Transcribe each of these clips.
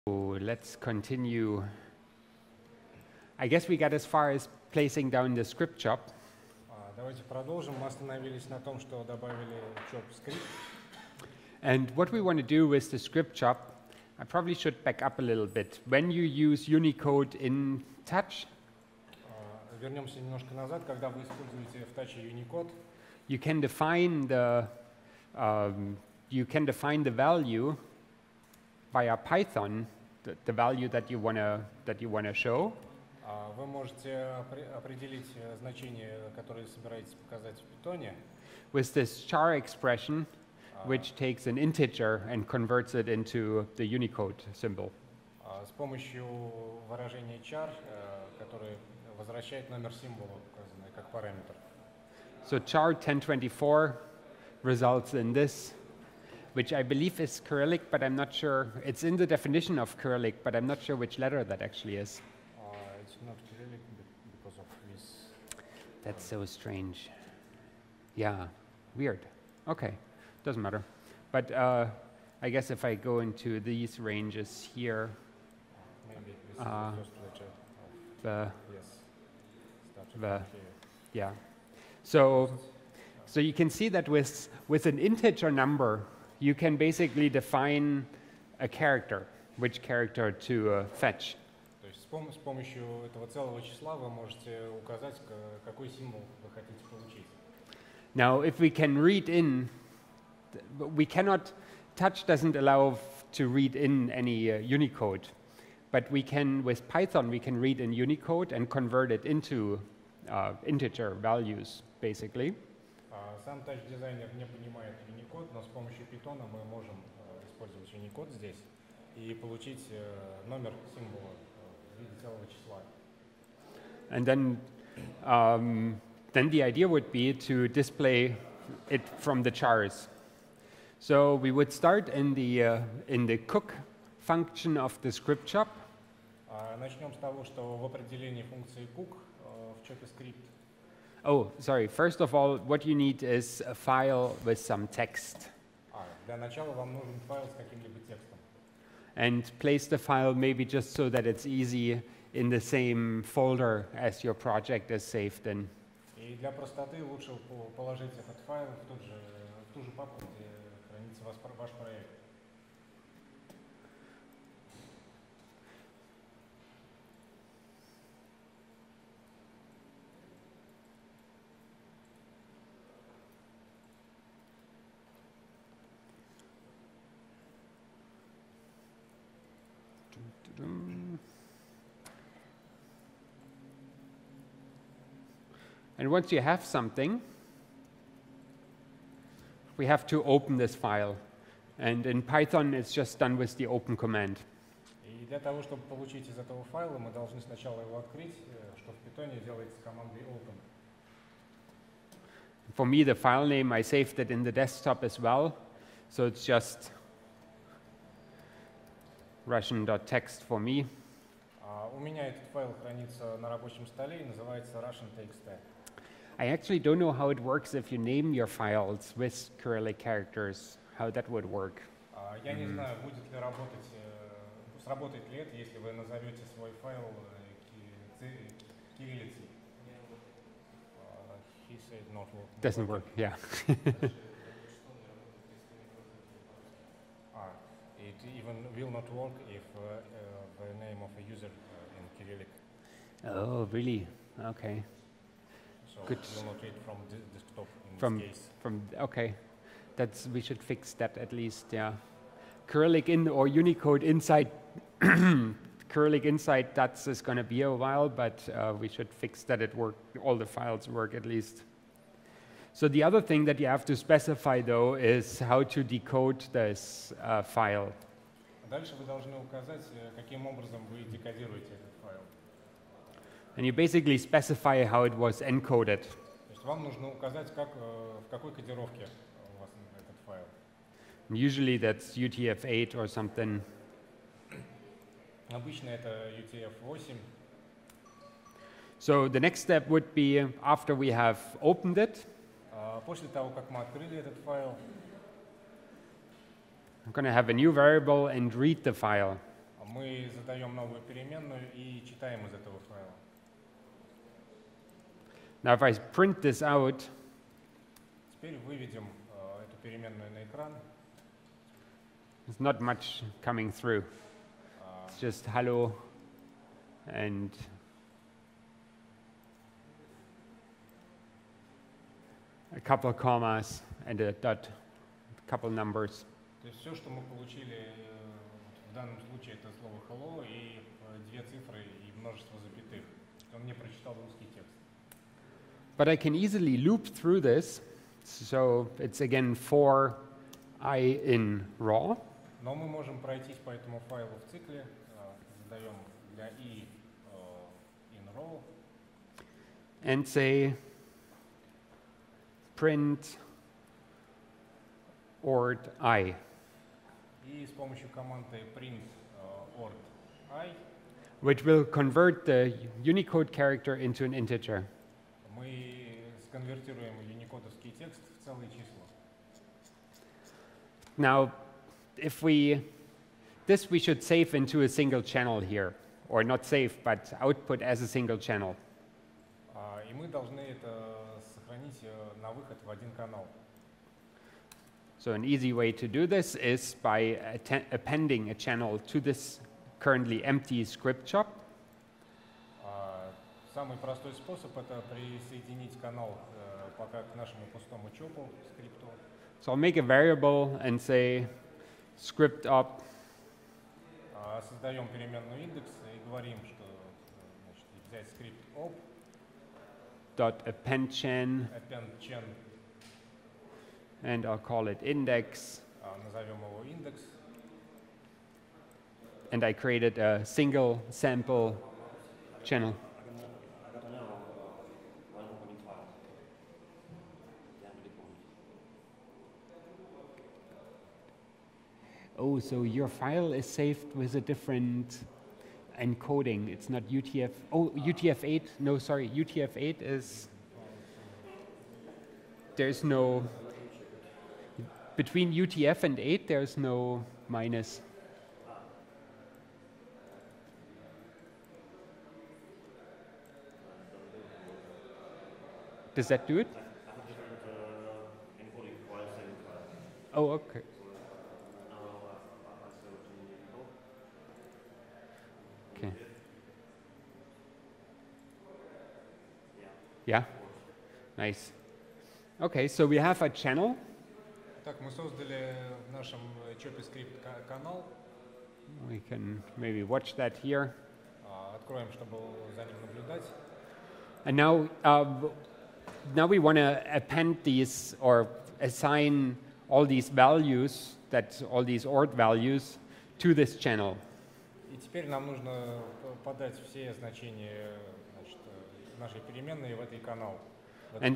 Let's continue. I guess we got as far as placing down the script job. Давайте продолжим. Мы остановились на том, что добавили job script. And what we want to do with the script job, I probably should back up a little bit. When you use Unicode in Touch, Вернемся немножко назад, когда вы используете в Touch Unicode. you can define the value via Python, the value that you wanna show. Вы можете определить значение, которое собираетесь показать в Python, with this char expression, which takes an integer and converts it into the Unicode symbol. с помощью выражения char, которое возвращает номер символа, указанный как параметр. So char 1024 results in this, which I believe is Cyrillic, but I'm not sure. It's in the definition of Cyrillic, but I'm not sure which letter that actually is. It's not Cyrillic because of this. That's so strange. Yeah, weird. Okay, doesn't matter. But I guess if I go into these ranges here, Maybe this is the first letter of yes. the yeah. So you can see that with an integer number, you can basically define a character, which character to fetch. То есть с помощью этого целого числа вы можете указать, какой символ вы хотите получить. Now, if we can read in, we cannot, Touch doesn't allow to read in any Unicode, but we can, with Python, we can read in Unicode and convert it into integer values, basically. Сам Touch-дизайнер не понимает Unicode, но с помощью Python мы можем использовать Unicode здесь и получить номер символа в виде целого числа. And then the idea would be to display it from the chars. So we would start in the cook function of the script job. Начнем с того, что в определении функции cook в чопе script. Oh, sorry. First of all, what you need is a file with some text. Для начала вам нужен файл с каким-либо текстом. And place the file maybe just so that it's easy in the same folder as your project is saved in. И для простоты лучше положить этот файл в ту же папку, где хранится ваш проект. And once you have something, we have to open this file. And in Python, it's just done with the open command. И для того, чтобы получить из этого файла, мы должны сначала его открыть, что в Python делается командой open. For me, the file name, I saved it in the desktop as well. So it's just Russian.txt for me. У меня этот файл хранится на рабочем столе и называется Russian.txt. I actually don't know how it works if you name your files with Cyrillic characters, how that would work. Я не знаю, сработает ли это, если вы назовете свой файл кириллицей. He said not work. Doesn't work, yeah. It even will not work if the name of a user in Cyrillic. Oh, really? Okay. So Good. it will not read from the desktop in this case. Okay, we should fix that at least, yeah. Cyrillic or Unicode inside Cyrillic inside DATS is going to be a while, but we should fix that all the files work at least. So the other thing that you have to specify though is how to decode this file. Дальше вы должны указать, каким образом вы декодируете этот файл. And you basically specify how it was encoded. То есть вам нужно указать, в какой кодировке у вас этот файл. And usually that's UTF-8 or something. Обычно это UTF-8. So the next step would be, after we have opened it, После того, как мы открыли этот файл, I'm going to have a new variable and read the file. Мы задаем новую переменную и читаем из этого файла. Now if I print this out, Теперь выведем эту переменную на экран. there's not much coming through. It's just hello and a couple of commas and a dot, a couple numbers. То есть все, что мы получили в данном случае, это слово hello и две цифры и множество запятых. Он не прочитал русский текст. But I can easily loop through this, so it's again for I in raw. Но мы можем пройтись по этому файлу в цикле, задаем для i in row, And say print ord I. и с помощью команды print ord I Which will convert the Unicode character into an integer. мы сконвертируем юникодовский текст в целые числа. Now, if this we should save into a single channel here, or not save, but output as a single channel. И мы должны это сохранить на выход в один канал. So an easy way to do this is by appending a channel to this currently empty script shop. Самый простой способ это присоединить канал пока к нашему пустому чопу, скрипту. So I'll make a variable and say script up Создаем переменную индекс и говорим, что значит, взять скрипт op, dot appendChan, append chain, and I'll call it index. назовем его индекс. And I created a single sample channel. Oh, so your file is saved with a different encoding. It's not UTF. Oh, UTF-8. No, sorry. UTF-8 is. There's no. Between UTF and 8, there's no minus. Does that do it? Oh, okay. Okay. Yeah? Nice. Okay, so we have a channel. Так, мы создали в нашем чопе скрипт канал. We can maybe watch that here. Откроем, чтобы за ним наблюдать. And now we want to append these or assign all these values, all these ord values, to this channel. И теперь нам нужно подать все значения значит, нашей переменной в этот канал. And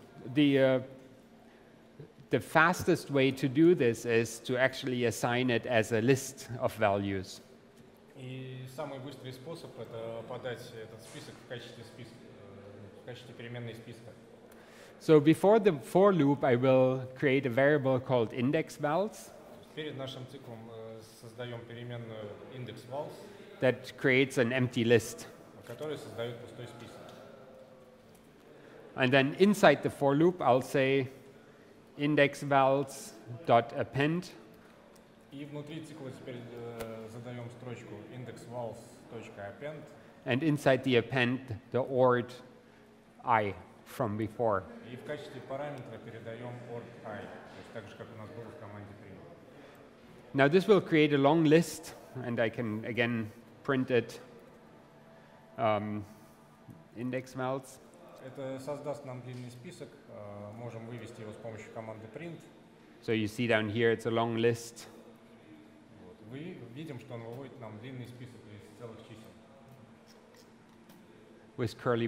the fastest way to do this is to actually assign it as a list of values. И самый быстрый способ это подать этот список в качестве переменной списка. So before the for loop, I will create a variable called indexVals. Перед нашим циклом создаем переменную indexVals, that creates an empty list. который создает пустой список. And then inside the for loop, I'll say indexVals.append. И внутри цикла теперь задаем строчку indexVals.append. And inside the append, the ord I from before. И в качестве параметра передаем ord I, то есть так же, как у нас было в команде print. Now this will create a long list, and I can again print it indexVals. Это создаст нам длинный список, можем вывести его с помощью команды print. So you see down here, it's a long list. Вот. Вы видим, что он выводит нам длинный список из целых чисел. With curly,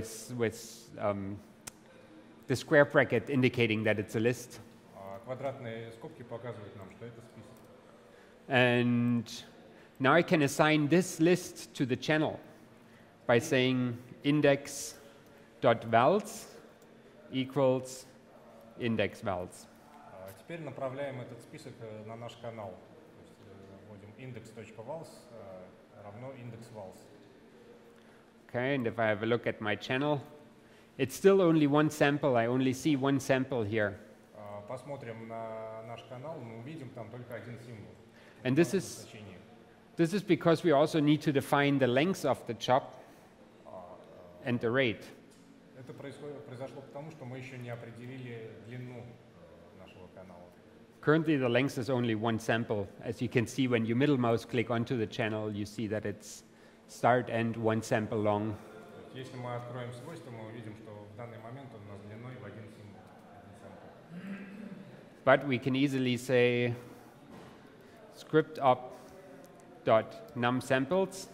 the square bracket indicating that it's a list. Квадратные скобки показывают нам, что это список. And now I can assign this list to the channel by saying index.vals equals indexvals. Теперь направляем этот список на наш канал. То есть вводим index.vals равно index.vals. Okay, and if I have a look at my channel, it's still only one sample. I only see one sample here. Посмотрим на наш канал, мы увидим там только один символ. And this is because we also need to define the length of the chop and the rate. Это произошло потому, что мы еще не определили длину нашего канала. Currently, the length is only one sample. As you can see, when you middle mouse click onto the channel, you see that it's start and one sample long. Если мы откроем свойства, мы увидим, что в данный момент он у нас длиной в один символ, один sample. But we can easily say script op dot num samples.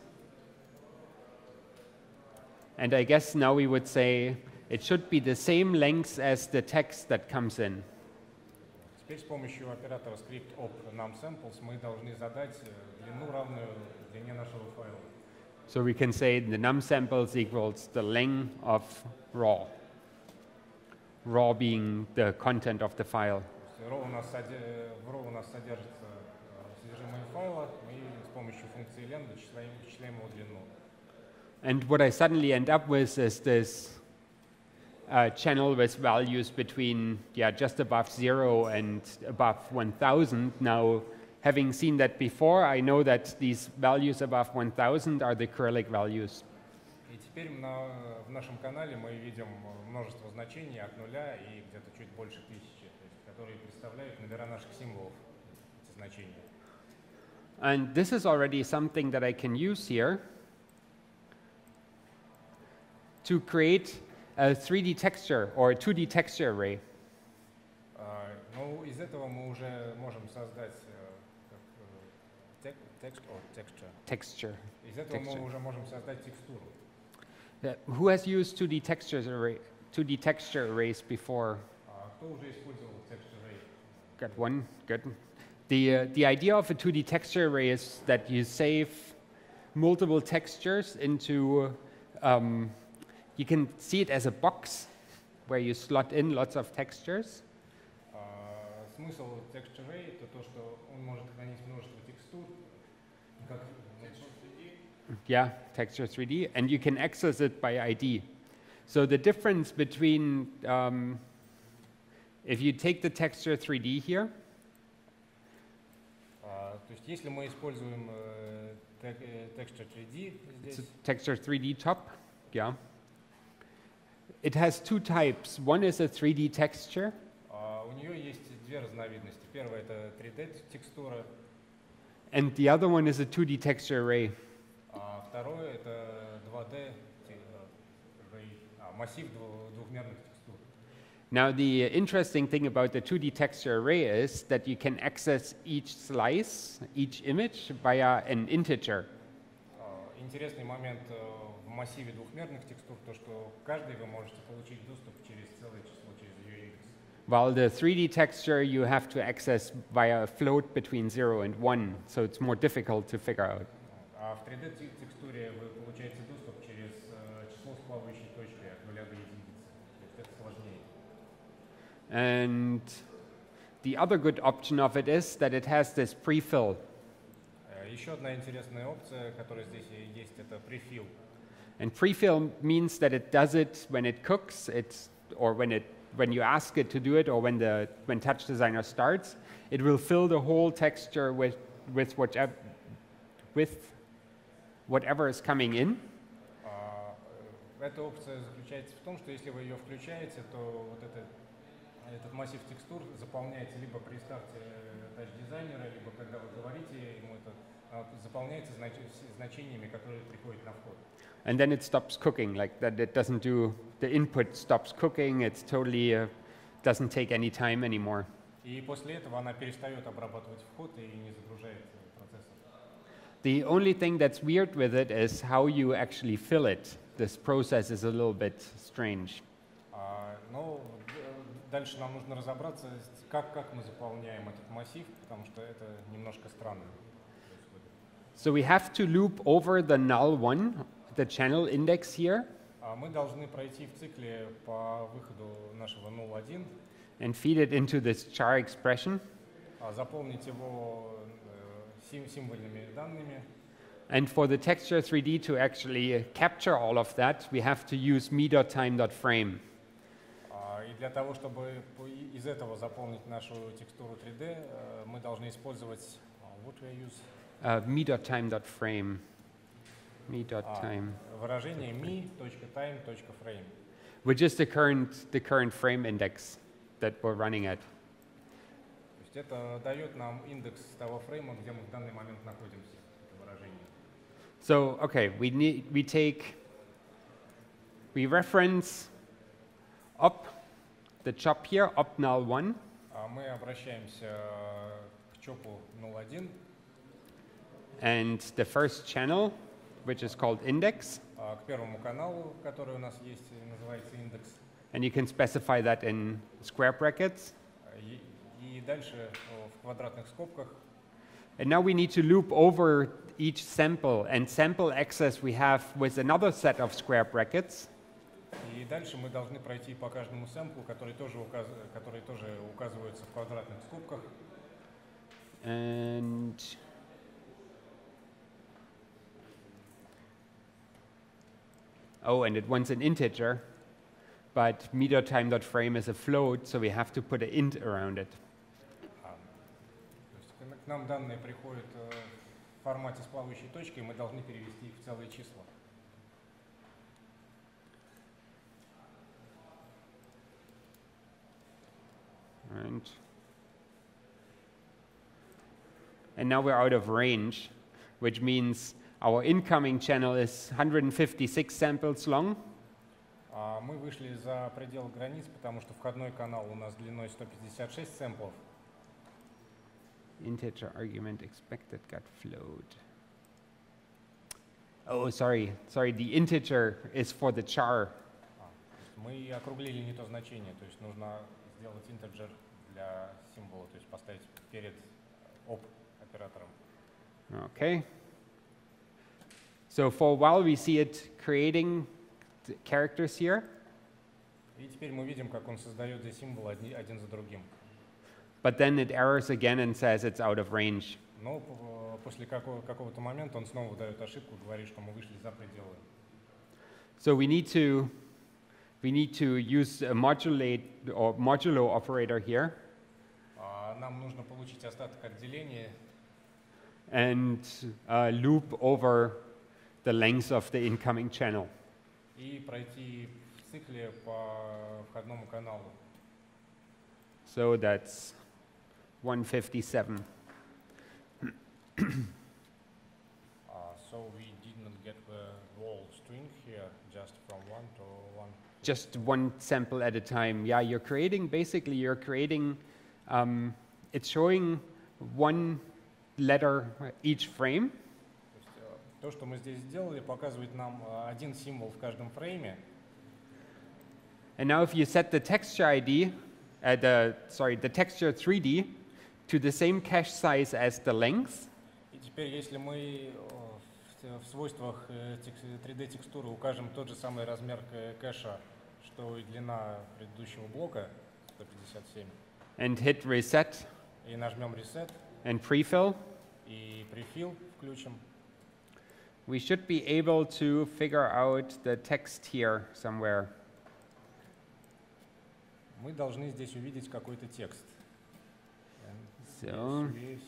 And I guess now we would say it should be the same length as the text that comes in. Теперь с помощью оператора script op num samples мы должны задать длину, равную длине нашего файла. So we can say the num samples equals the length of raw. Raw being the content of the file. В raw у нас содержится содержимое файла, мы с помощью функции len вычисляем его длину. And what I suddenly end up with is this channel with values between just above 0 and above 1000. Now, having seen that before, I know that these values above 1000 are the Cyrillic values. И теперь в нашем канале мы видим множество значений от нуля и где-то чуть больше 1000, которые представляют номера наших символов, эти значения. And this is already something that I can use here to create a 3D texture or a 2D texture array. Ну, из этого мы уже можем создать Texture. Из этого мы уже можем создать текстуру. Who has used 2D texture arrays before? Кто уже использовал texture array? Got one, good. The idea of a 2D texture array is that you save multiple textures into you can see it as a box where you slot in lots of textures. Смысл texture array это то, что он может хранить множество текстур, как Yeah, texture 3D, and you can access it by ID. So the difference between if you take the texture 3D here. То есть если мы используем texture 3D здесь. Texture 3D top, yeah. It has two types. One is a 3D texture. У нее есть две разновидности. Первая это 3D текстура. And the other one is a 2D texture array. Второе это 2D массив двухмерных текстур. Now the interesting thing about the 2D texture array is that you can access each slice, each image via an integer. Интересный момент в массиве двухмерных текстур, то что каждый вы можете получить доступ через целое число, через ее индекс. While the 3D texture you have to access via a float between 0 and 1, so it's more difficult to figure out. А в 3D текстуре вы получаете доступ через число с плавающей точкой от 0 до единицы. То есть это сложнее. And the other good option of it is that it has this prefill. Еще одна интересная опция, которая здесь есть, это prefill. And prefill means that it does it when it cooks, or when you ask it to do it, or when Touch Designer starts, it will fill the whole texture with whatever is coming in. Эта опция заключается в том, что если вы ее включаете, то вот этот массив текстур заполняется либо при старте Touch Designer, либо когда вы говорите ему это, заполняется значениями, которые приходят на вход. And then it stops cooking, like that. It doesn't do the input stops cooking. It's totally doesn't take any time anymore. И после этого она перестает обрабатывать вход и не загружает процессор. The only thing that's weird with it is how you actually fill it. This process is a little bit strange. Но дальше нам нужно разобраться, как мы заполняем этот массив, потому что это немножко странно. So we have to loop over the null one, the channel index here. Мы должны пройти в цикле по выходу нашего null1. And feed it into this char expression. Заполнить его символьными данными. And for the texture 3D to actually capture all of that, we have to use me.time.frame. И для того, чтобы из этого заполнить нашу текстуру 3D, мы должны использовать what we use? Me.time.frame. Me.time. Выражение me.time.frame. Which is the current frame index that we're running at. То есть это дает нам индекс того фрейма, где мы в данный момент находимся. Это выражение. So, okay, we reference up the chop here, up null 1. Мы обращаемся к чопу 0.1. And the first channel, which is called index. К первому каналу, который у нас есть, называется индекс. And you can specify that in square brackets. И дальше в квадратных скобках. And now we need to loop over each sample, and sample access we have with another set of square brackets. И дальше мы должны пройти по каждому сэмплу, который тоже указывается в квадратных скобках. And it wants an integer, but me.time.frame is a float, so we have to put an int around it. То есть к нам данные приходят в формате с плавающей точкой, и мы должны перевести их в целые числа. And now we're out of range, which means our incoming channel is 156 samples long. Мы вышли за предел границ, потому что входной канал у нас длиной 156 сэмплов. Integer argument expected got float. Oh, sorry, the integer is for the char. Мы округлили не то значение, то есть нужно сделать integer для символа, то есть поставить перед оператором. Okay. So for a while we see it creating characters here. И теперь мы видим, как он создает здесь символы один за другим. But then it errors again and says it's out of range. Но после какого-то момента он снова дает ошибку, говорит, что мы вышли за пределы. So we need to use a modulate or modulo operator here. Нам нужно получить остаток отделения. And loop over the length of the incoming channel. И пройти в цикле по входному каналу. So that's 157. So we did not get the whole string here, just from 1 to 1. Just one sample at a time. Yeah, you're creating, it's showing one letter each frame. То, что мы здесь сделали, показывает нам один символ в каждом фрейме. And now if you set the texture ID, the texture 3D to the same cache size as the length. И теперь, если мы в свойствах 3D текстуры укажем тот же самый размер кэша, что и длина предыдущего блока 157. And hit reset. И нажмем reset. And prefill. И prefill включим. We should be able to figure out the text here somewhere. Мы должны здесь увидеть какой-то текст. So,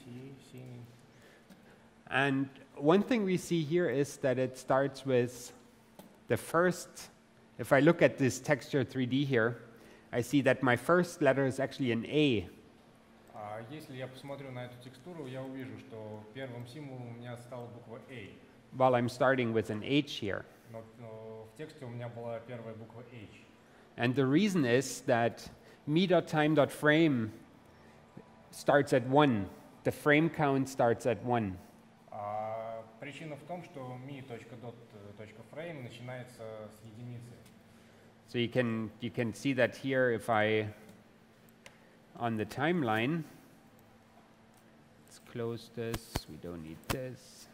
and one thing we see here is that it starts with the first. If I look at this texture 3D here, I see that my first letter is actually an A. Если я посмотрю на эту текстуру, я увижу, что первым символом у меня стала буква A. While I'm starting with an H here. Но в тексте у меня была первая буква H. And the reason is that me.time.frame starts at 1. The frame count starts at 1. Причина в том, что me.dot.frame начинается с единицы. So you can see that here if I on the timeline. Let's close this. We don't need this.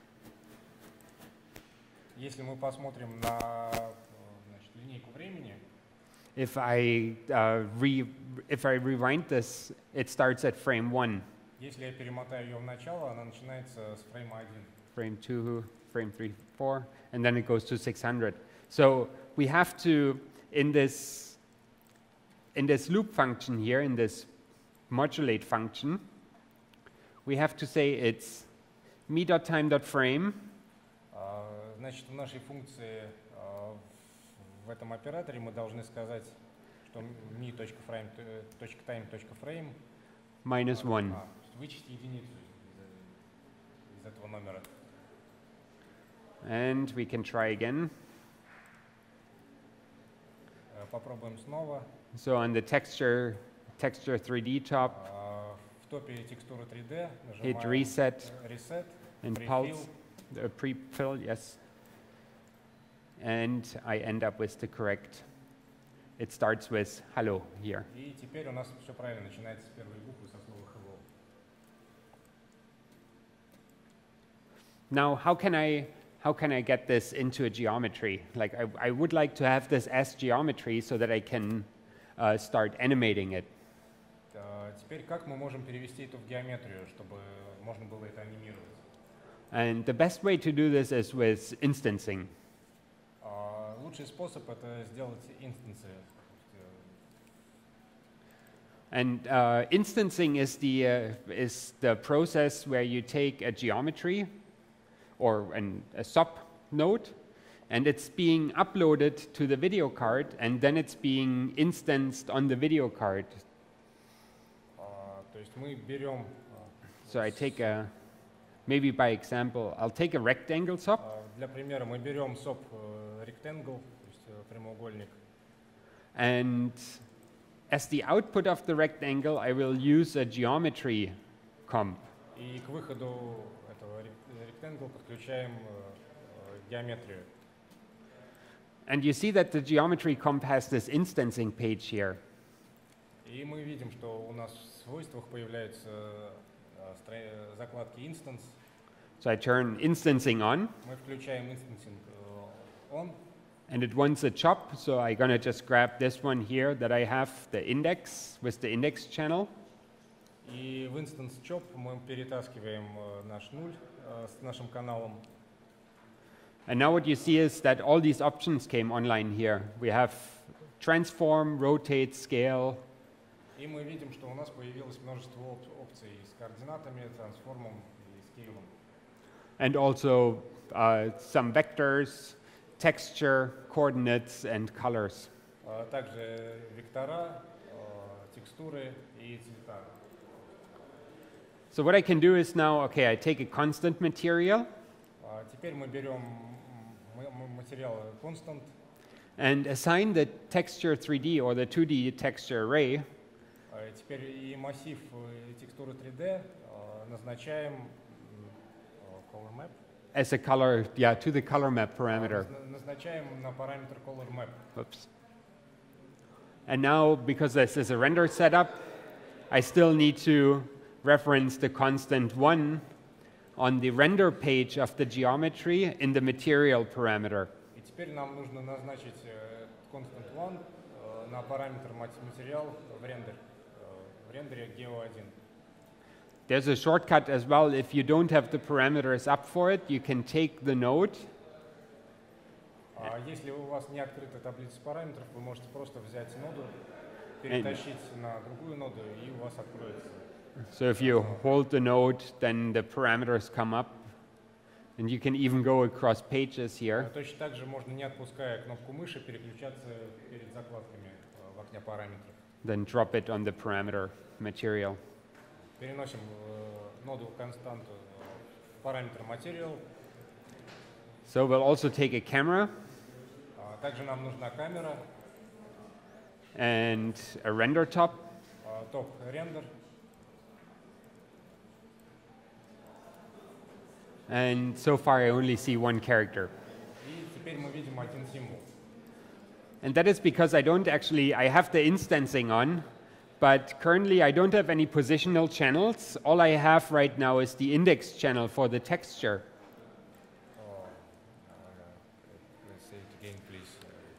Если мы посмотрим на линейку времени, if I rewind this, it starts at frame 1. Если я перемотаю ее в начало, она начинается с фрейма 1. frame 2, frame 3, 4, and then it goes to 600. So we have to, in this loop function here, in this modulate function, we have to say it's me.time.frame. Значит, в нашей функции в этом операторе мы должны сказать, что me.time.frame -1. Вычесть единицу из этого номера. And we can try again. Попробуем снова. So on the texture 3D top, В топе текстуры 3D hit нажимаем reset Reset, and Prefill. pulse, pre-fill, yes. And I end up with the correct. It starts with hello here. И теперь у нас все правильно, начинается с первой буквы, со слова hello. Now, how can I get this into a geometry? Like, I would like to have this as geometry so that I can start animating it. Теперь как мы можем перевести это в геометрию, чтобы можно было это анимировать? And the best way to do this is with instancing. Лучший способ это сделать инстансы. And instancing is the process where you take a geometry or a sub node, and it's being uploaded to the video card, and then it's being instanced on the video card. То есть мы берем. So I take maybe by example, I'll take a rectangle sub. Для примера мы берем SOP rectangle, то есть прямоугольник. And as the output of the rectangle, I will use a geometry comp. И к выходу этого rectangle подключаем геометрию. And you see that the geometry comp has this instancing page here. И мы видим, что у нас в свойствах появляются закладки instance. So I turn instancing on. Мы включаем instancing on. And it wants a chop, so I'm going to just grab this one here that I have, the index, with the index channel. И в instance chop мы перетаскиваем наш нуль с нашим каналом. And now what you see is that all these options came online here. We have transform, rotate, scale. И мы видим, что у нас появилось множество опций с координатами, трансформом и скейлом. And also some vectors, texture, coordinates, and colors. Также вектора, текстуры и цвета. So what I can do is now, okay, I take a constant material. Теперь мы берем материал constant. And assign the texture 3D or the 2D texture array. Теперь и массив текстуры 3D назначаем color map. As a color, yeah, to the color map parameter. Назначаем на параметр color map. Oops. And now, because this is a render setup, I still need to reference the constant 1 on the render page of the geometry in the material parameter. И теперь нам нужно назначить constant 1 на параметр материал в рендере geo1. There's a shortcut as well. If you don't have the parameters up for it, you can take the node. Если у вас не открыта таблица параметров, вы можете просто взять ноду, перетащить на другую ноду, и у вас откроется. So if you hold the node, then the parameters come up. And you can even go across pages here. Точно так же можно, не отпуская кнопку мыши, переключаться перед закладками в окне параметров. Then drop it on the parameter material. Переносим ноду константу в параметр material. So we'll also take a camera. Также нам нужна камера. And a render top. Топ рендер. And so far I only see one character. И теперь мы видим один символ. And that is because I have the instancing on, but currently I don't have any positional channels. All I have right now is the index channel for the texture. Let's say it again,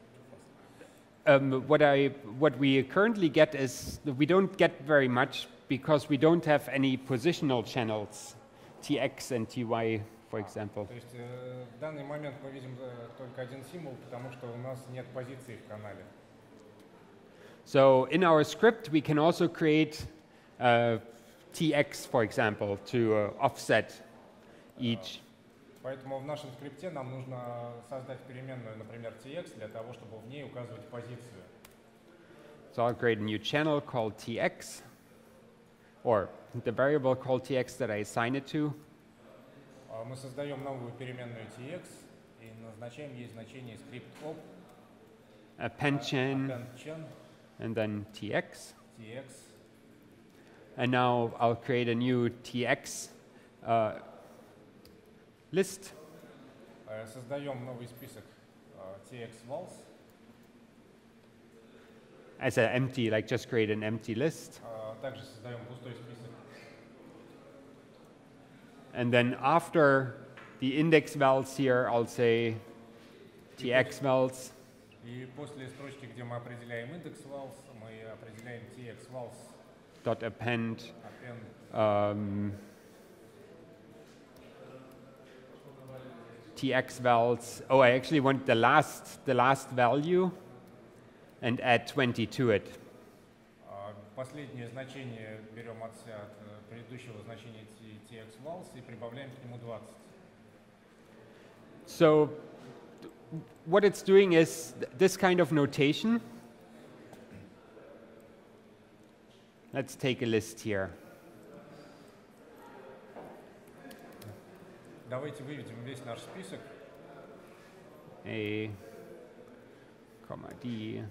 please. What we currently get is, we don't get very much because we don't have any positional channels, TX and TY, for example. То есть в данный момент мы видим только один символ, потому что у нас нет позиции в канале. So in our script, we can also create TX, for example, to offset each. Поэтому в нашем скрипте нам нужно создать переменную, например, tx, для того, чтобы в ней указывать позицию. So I'll create a new channel called TX, or the variable called TX that I assign it to. Мы создаем новую переменную tx и назначаем ей значение script_op, append_chain, and then TX. tx. And now I'll create a new TX list. Создаем новый список tx_vals. As an empty, like just create an empty list. Также создаем пустой список. And then after the index vals here, I'll say TX vals. И после строчки, где мы определяем индекс vals, мы определяем tx_vals. Dot append. TX vals. Oh, I actually want the last value and add 20 to it. Последнее значение берем от предыдущего значения tx_vals и прибавляем к нему 20. So what it's doing is this kind of notation. Let's take a list here. Давайте выведем весь наш список. A, D,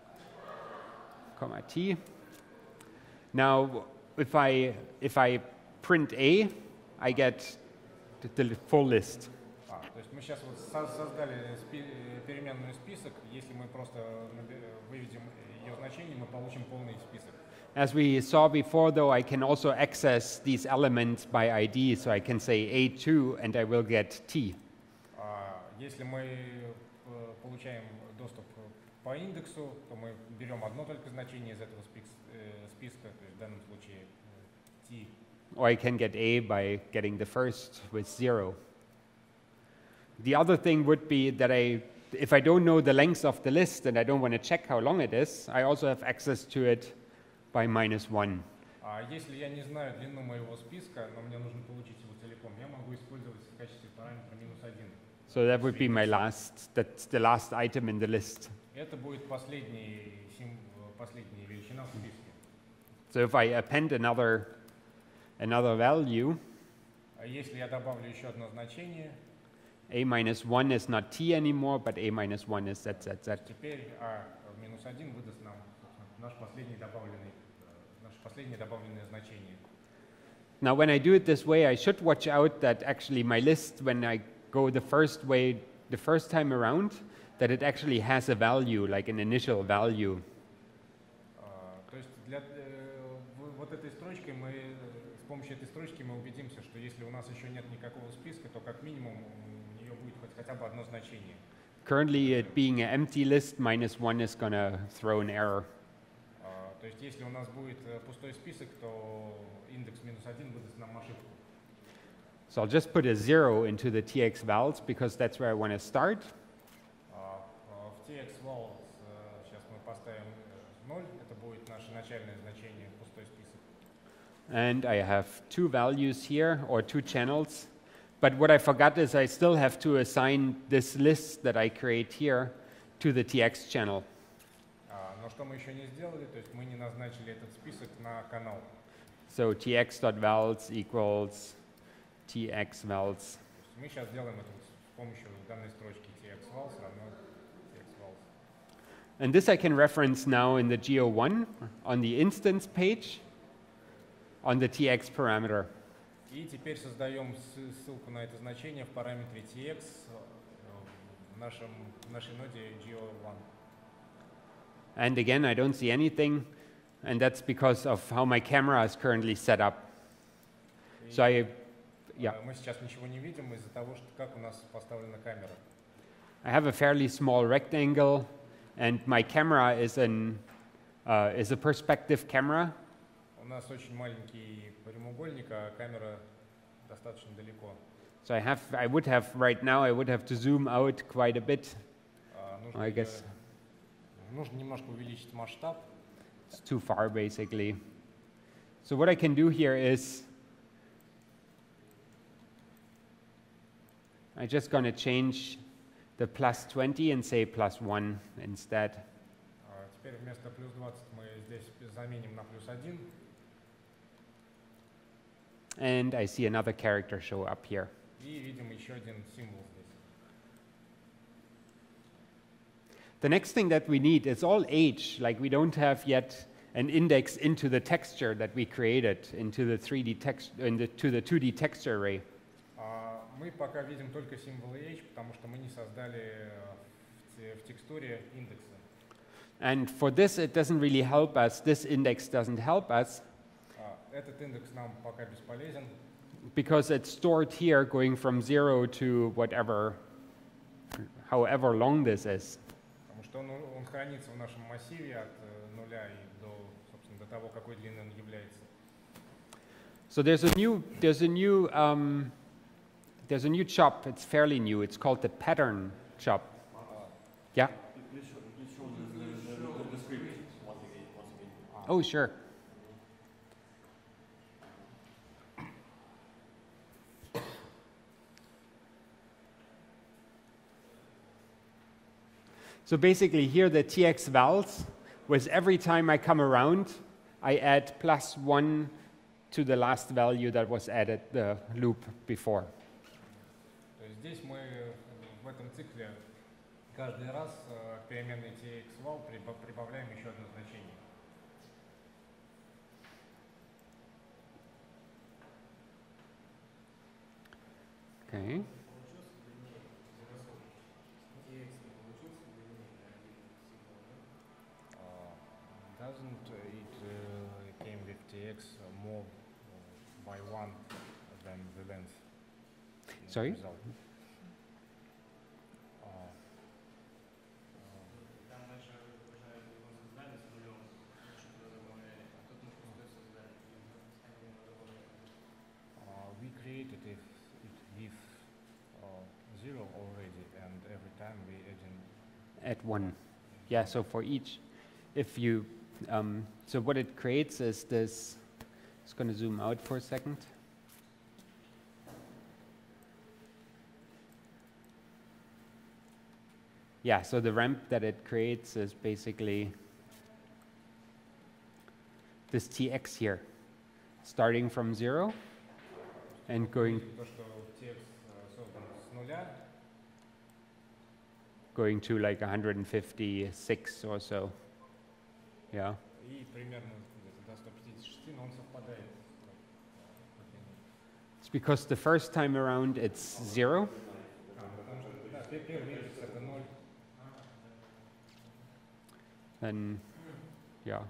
T. Now, if I print A, I get the full list. То есть мы сейчас вот создали переменную список. Если мы просто выведем ее значение, мы получим полный список. As we saw before, though, I can also access these elements by ID, so I can say A2 and I will get T. Если мы получаем доступ по индексу, то мы берем одно только значение из этого списка, то есть в данном случае T. Or I can get A by getting the first with 0. The other thing would be that if I don't know the length of the list and I don't want to check how long it is, I also have access to it by -1. Если я не знаю длину моего списка, но мне нужно получить его целиком, я могу использовать в качестве параметра -1. So that would be that's the last item in the list. Это будет последняя величина в списке. So if I append another value, Если я добавлю еще одно значение, A-1 is not T anymore, but A-1 is Z. Теперь -1 выдаст нам наше последнее добавленное значение. Now, when I do it this way, I should watch out that actually my list, when I go the first time around, that it actually has a value, like an initial value. То есть вот этой строчкой с помощью этой строчки мы убедимся, что если у нас еще нет никакого списка, то как минимум у нее будет хотя бы одно значение. Currently, it being an empty list, -1 is going to throw an error. То есть если у нас будет пустой список, то индекс -1 выдаст нам ошибку. So I'll just put a 0 into the TX vals because that's where I want to start. В tx_vals сейчас мы поставим 0, это будет наше начальное значение, пустой список. And I have 2 values here, or 2 channels. But what I forgot is I still have to assign this list that I create here to the TX channel. Но что мы еще не сделали, то есть мы не назначили этот список на канал. So tx.vals equals tx_vals. Мы сейчас делаем это с помощью данной строчки tx_vals равно tx_vals. And this I can reference now in the GO1 on the instance page on the tx parameter. И теперь создаем ссылку на это значение в параметре tx в нашей ноде GO1. And again, I don't see anything, and that's because of how my camera is currently set up. So Мы сейчас ничего не видим из-за того, как у нас поставлена камера. I have a fairly small rectangle, and my camera is a perspective camera. У нас очень маленький прямоугольник, а камера достаточно далеко. So I would have right now, I would have to zoom out quite a bit. Нужно, I guess нужно немножко увеличить масштаб. it's too far basically. So what I can do here is I'm just going to change the plus 20 and say plus 1 instead. Теперь вместо плюс 20 мы здесь заменим на плюс 1. And I see another character show up here. И видим еще один символ здесь. The next thing that we need is all age, like we don't have yet an index into the texture that we created into the 3D text, to the 2D texture array. Мы пока видим только символы H, потому что мы не создали в текстуре индексы. And for this, it doesn't really help us. This index doesn't help us Этот индекс нам пока бесполезен, because it's stored here going from 0 to whatever, however long this is. потому что он хранится в нашем массиве от нуля и до, собственно, до того, какой длины он является. So there's a new chop. It's fairly new. It's called the pattern chop. Yeah. Please show the script once again. Oh, sure. So basically here the TX vals, with every time I come around, I add plus 1 to the last value that was added the loop before. То есть здесь мы в этом цикле каждый раз к переменной txval прибавляем еще одно значение. Okay. Doesn't it came with tx more by 1 than the length? in the Sorry? result? We created it with 0 already, and every time we add in. At 1. Yeah, so for each, if you, so what it creates is this, it's going to zoom out for a second. Yeah, so the ramp that it creates is basically this TX here, starting from 0 and going То, что текст создан с нуля, going to like 156 or so. Yeah. и примерно до 156, но он совпадает. It's because the first time around it's 0, Потому что да, первый индекс это 0, then yeah.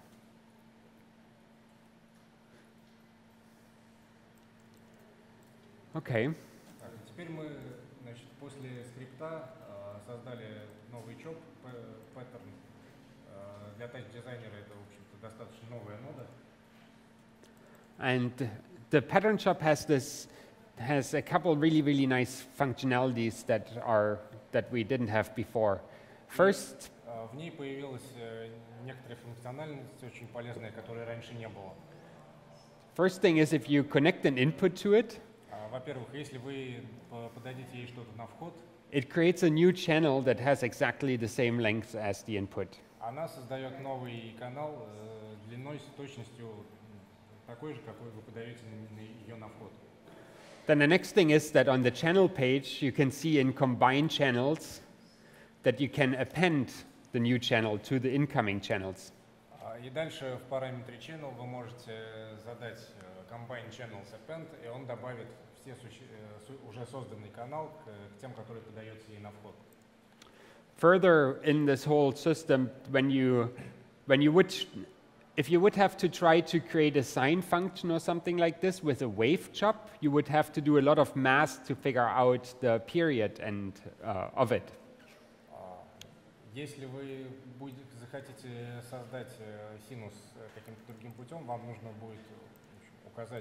Okay. Так, теперь мы, значит, после скрипта создали новый чоп, паттерн. Для тач-дизайнера это, в общем-то, достаточно новая нода. And the pattern shop has a couple really nice functionalities that we didn't have before. First, В ней появилась некоторая функциональность, очень полезная, которой раньше не было. first thing is if you connect an input to it, Во-первых, если вы подадите ей что-то на вход, it creates a new channel that has exactly the same length as the input. она создает новый канал длиной с точностью такой же, какой вы подаете ее на вход. Then the next thing is that on the channel page, you can see in combined channels that you can append the new channel to the incoming channels. И дальше в параметре channel вы можете задать combine channels append, и он добавит все уже созданный канал к тем, которые подается ей на вход. Further in this whole system, if you would have to try to create a sine function or something like this with a wave chop, you would have to do a lot of math to figure out the period and of it. Если вы захотите создать синус каким-то другим путем, вам нужно будет указать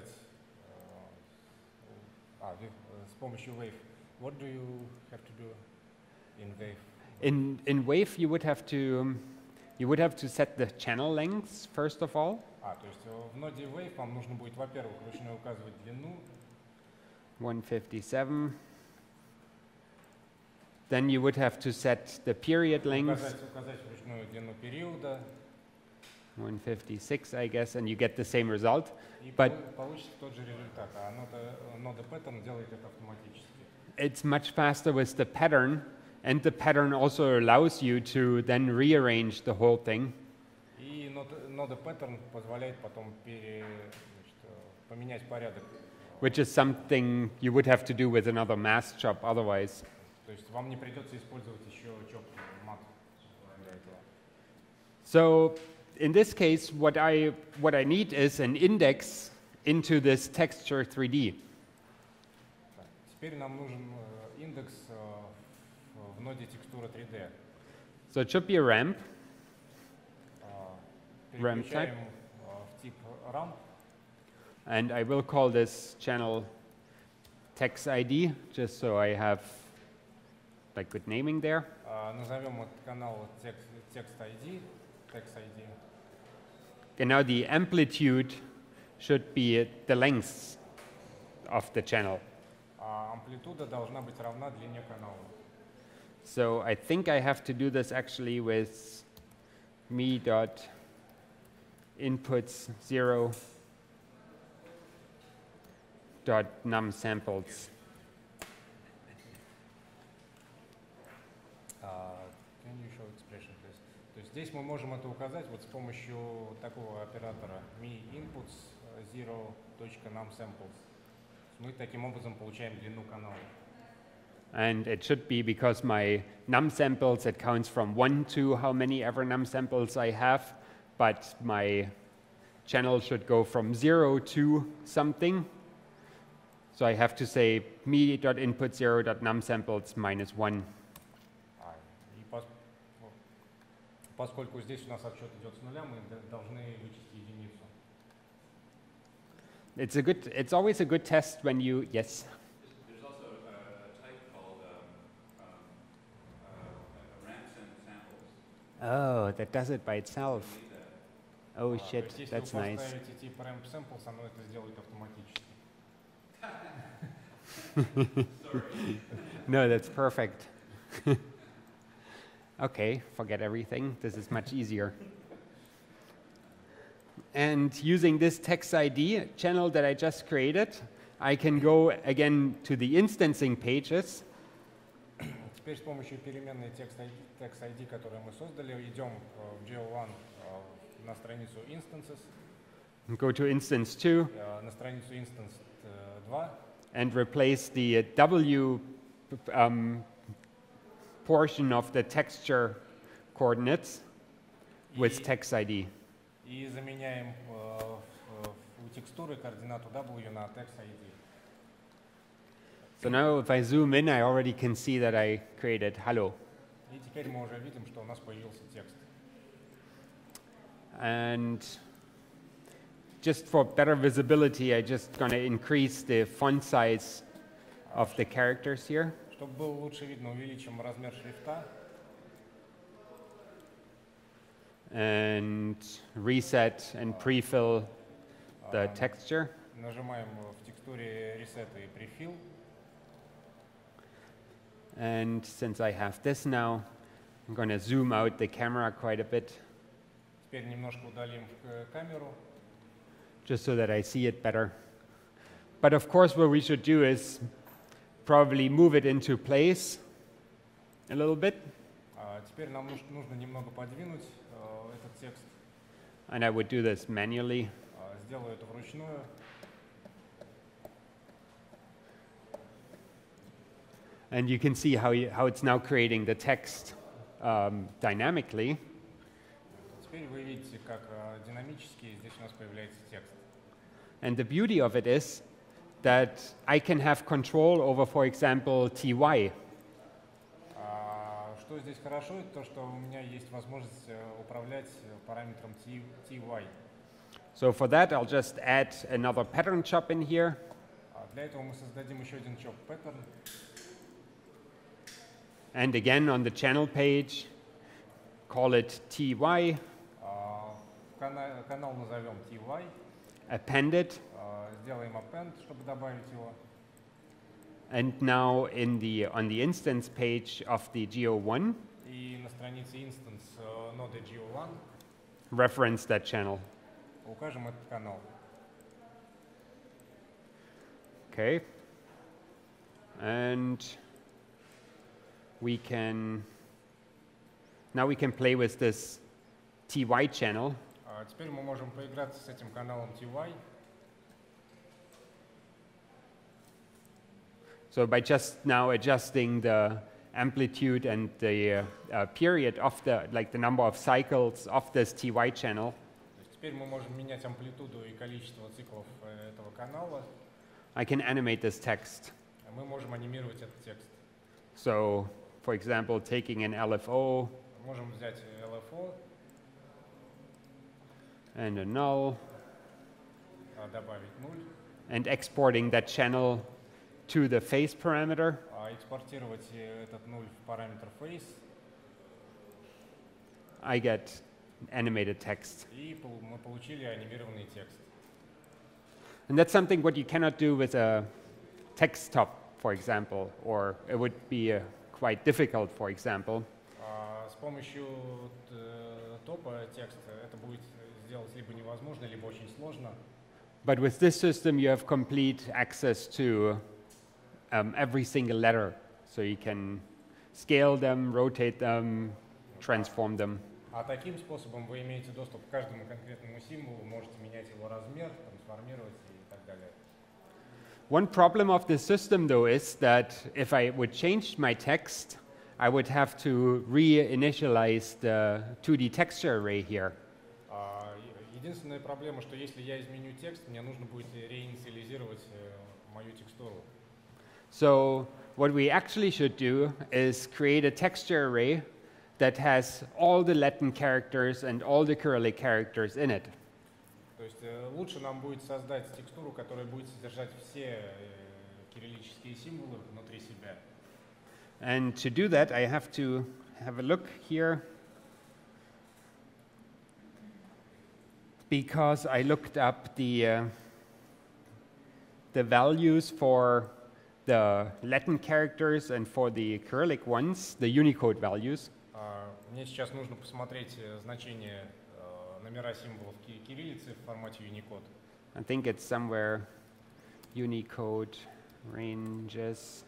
с помощью wave. What do you have to do in wave? In Wave, you would have to set the channel lengths first of all. То есть в ноде wave вам нужно будет, во-первых, вручную указывать длину. 157. Then you would have to set the period length. Указать вручную длину периода. 156, I guess, and you get the same result. И But получите тот же результат. А нода pattern делает это автоматически. it's much faster with the pattern, and the pattern also allows you to then rearrange the whole thing. И нода pattern позволяет потом поменять порядок. Which is something you would have to do with another mask job otherwise. То есть вам не придется использовать еще job мат для этого. So in this case, what I need is an index into this texture 3D. Теперь нам нужен индекс в ноде текстура 3D. So it should be a ramp. Ramp type. Переключаем в тип ramp. And I will call this channel text ID, just so I have like good naming there. Назовем этот канал text ID. And now the amplitude should be the length of the channel. Амплитуда должна быть равна длине канала. So I think I have to do this actually with me.inputs 0.numSamples. Can you show expression, please? То есть здесь мы можем это указать вот с помощью такого оператора me_inputs 0.numSamples. Мы таким образом получаем длину канала. And it should be because my num samples, it counts from 1 to how many ever num samples I have, but my channel should go from 0 to something. So I have to say me.input 0.numSamples minus 1. И поскольку здесь у нас отсчет идет с нуля, мы должны вычесть единицу. It's always a good test when you, yes? There's also a type called ramp samples. Oh, that does it by itself. Oh shit, То есть, that's если вы nice. поставите тип ramp samples, оно это сделает автоматически. No, that's perfect. Okay, forget everything. This is much easier. And using this text ID channel that I just created, I can go again to the instancing pages. Теперь с помощью переменной text ID, которую мы создали, идем в GL1 на страницу instances, Go to instance 2 на страницу instance 2, and replace the W portion of the texture coordinates with text ID. и заменяем у текстуры координату W на text ID. So now if I zoom in, I already can see that I created hello. И теперь мы уже видим, что у нас появился текст. And just for better visibility, I just gonna increase the font size of the characters here. Чтобы было лучше видно, увеличим размер шрифта. And reset and prefill the texture. Нажимаем в текстуре Reset и Prefill. And since I have this now, I'm going to zoom out the camera quite a bit, Теперь немножко удалим камеру. just so that I see it better. But of course, what we should do is probably move it into place a little bit. Теперь нам нужно немного подвинуть этот текст. And I would do this manually. Сделаю это вручную. And you can see how it's now creating the text dynamically. Теперь вы видите, как динамически здесь у нас появляется текст. And the beauty of it is that I can have control over, for example, TY. Что здесь хорошо, это то, что у меня есть возможность управлять параметром ty. So for that, I'll just add another pattern chop in here. Для этого мы создадим еще один chop pattern. And again, on the channel page, call it ty, Канал назовем ty. append it. Сделаем append, чтобы добавить его. And now on the instance page of the Geo1, И на странице instance ноды Geo1 reference that channel. укажем этот канал. Okay. And now we can play with this ty channel. Теперь мы можем поиграться с этим каналом ty. So by just now adjusting the amplitude and the period of the number of cycles of this ty channel, Теперь мы можем менять амплитуду и количество циклов этого канала. I can animate this text. Мы можем анимировать этот текст. So, for example, taking an LFO Можем взять LFO, and a null добавить 0, and exporting that channel to the phase parameter. экспортировать этот 0 в параметр face, I get animated text. и мы получили анимированный текст. And that's something what you cannot do with a text top, for example, or it would be quite difficult, for example. С помощью топа текста это будет сделать либо невозможно, либо очень сложно. But with this system, you have complete access to every single letter. So you can scale them, rotate them, transform them. А таким способом вы имеете доступ к каждому конкретному символу, можете менять его размер, трансформировать и так далее. One problem of this system, though, is that if I would change my text, I would have to reinitialize the 2D texture array here. Единственная проблема, что если я изменю текст, мне нужно будет реинициализировать мою текстуру. So what we actually should do is create a texture array that has all the Latin characters and all the Cyrillic characters in it. То есть лучше нам будет создать текстуру, которая будет содержать все кириллические символы внутри себя. And to do that, I have to have a look here, because I looked up the values for the Latin characters and for the Cyrillic ones, the Unicode values. Мне сейчас нужно посмотреть значение номера символов кириллицы в формате Unicode. I think it's somewhere Unicode ranges.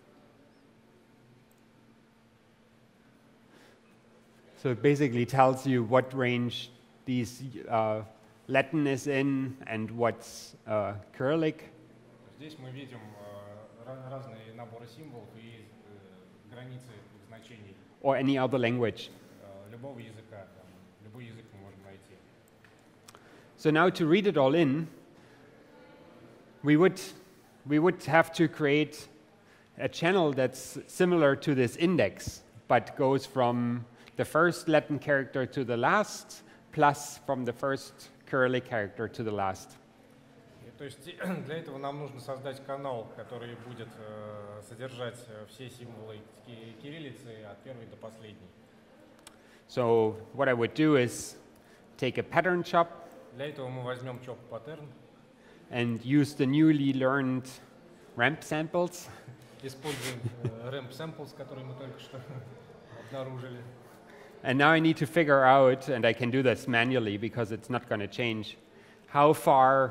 So it basically tells you what range these Latin is in and what's Cyrillic. Здесь мы видим разные наборы символов и границы их значений. Or any other language. Любого языка, любой язык мы можем найти. So now to read it all in, we would have to create a channel that's similar to this index, but goes from the first Latin character to the last, plus from the first Cyrillic character to the last. То есть для этого нам нужно создать канал, который будет содержать все символы кириллицы от первой до последней. So what I would do is take a pattern chop Для этого мы возьмем chop pattern, and use the newly learned ramp samples. используем ramp samples, которые мы только что обнаружили. And now I need to figure out, and I can do this manually because it's not going to change, how far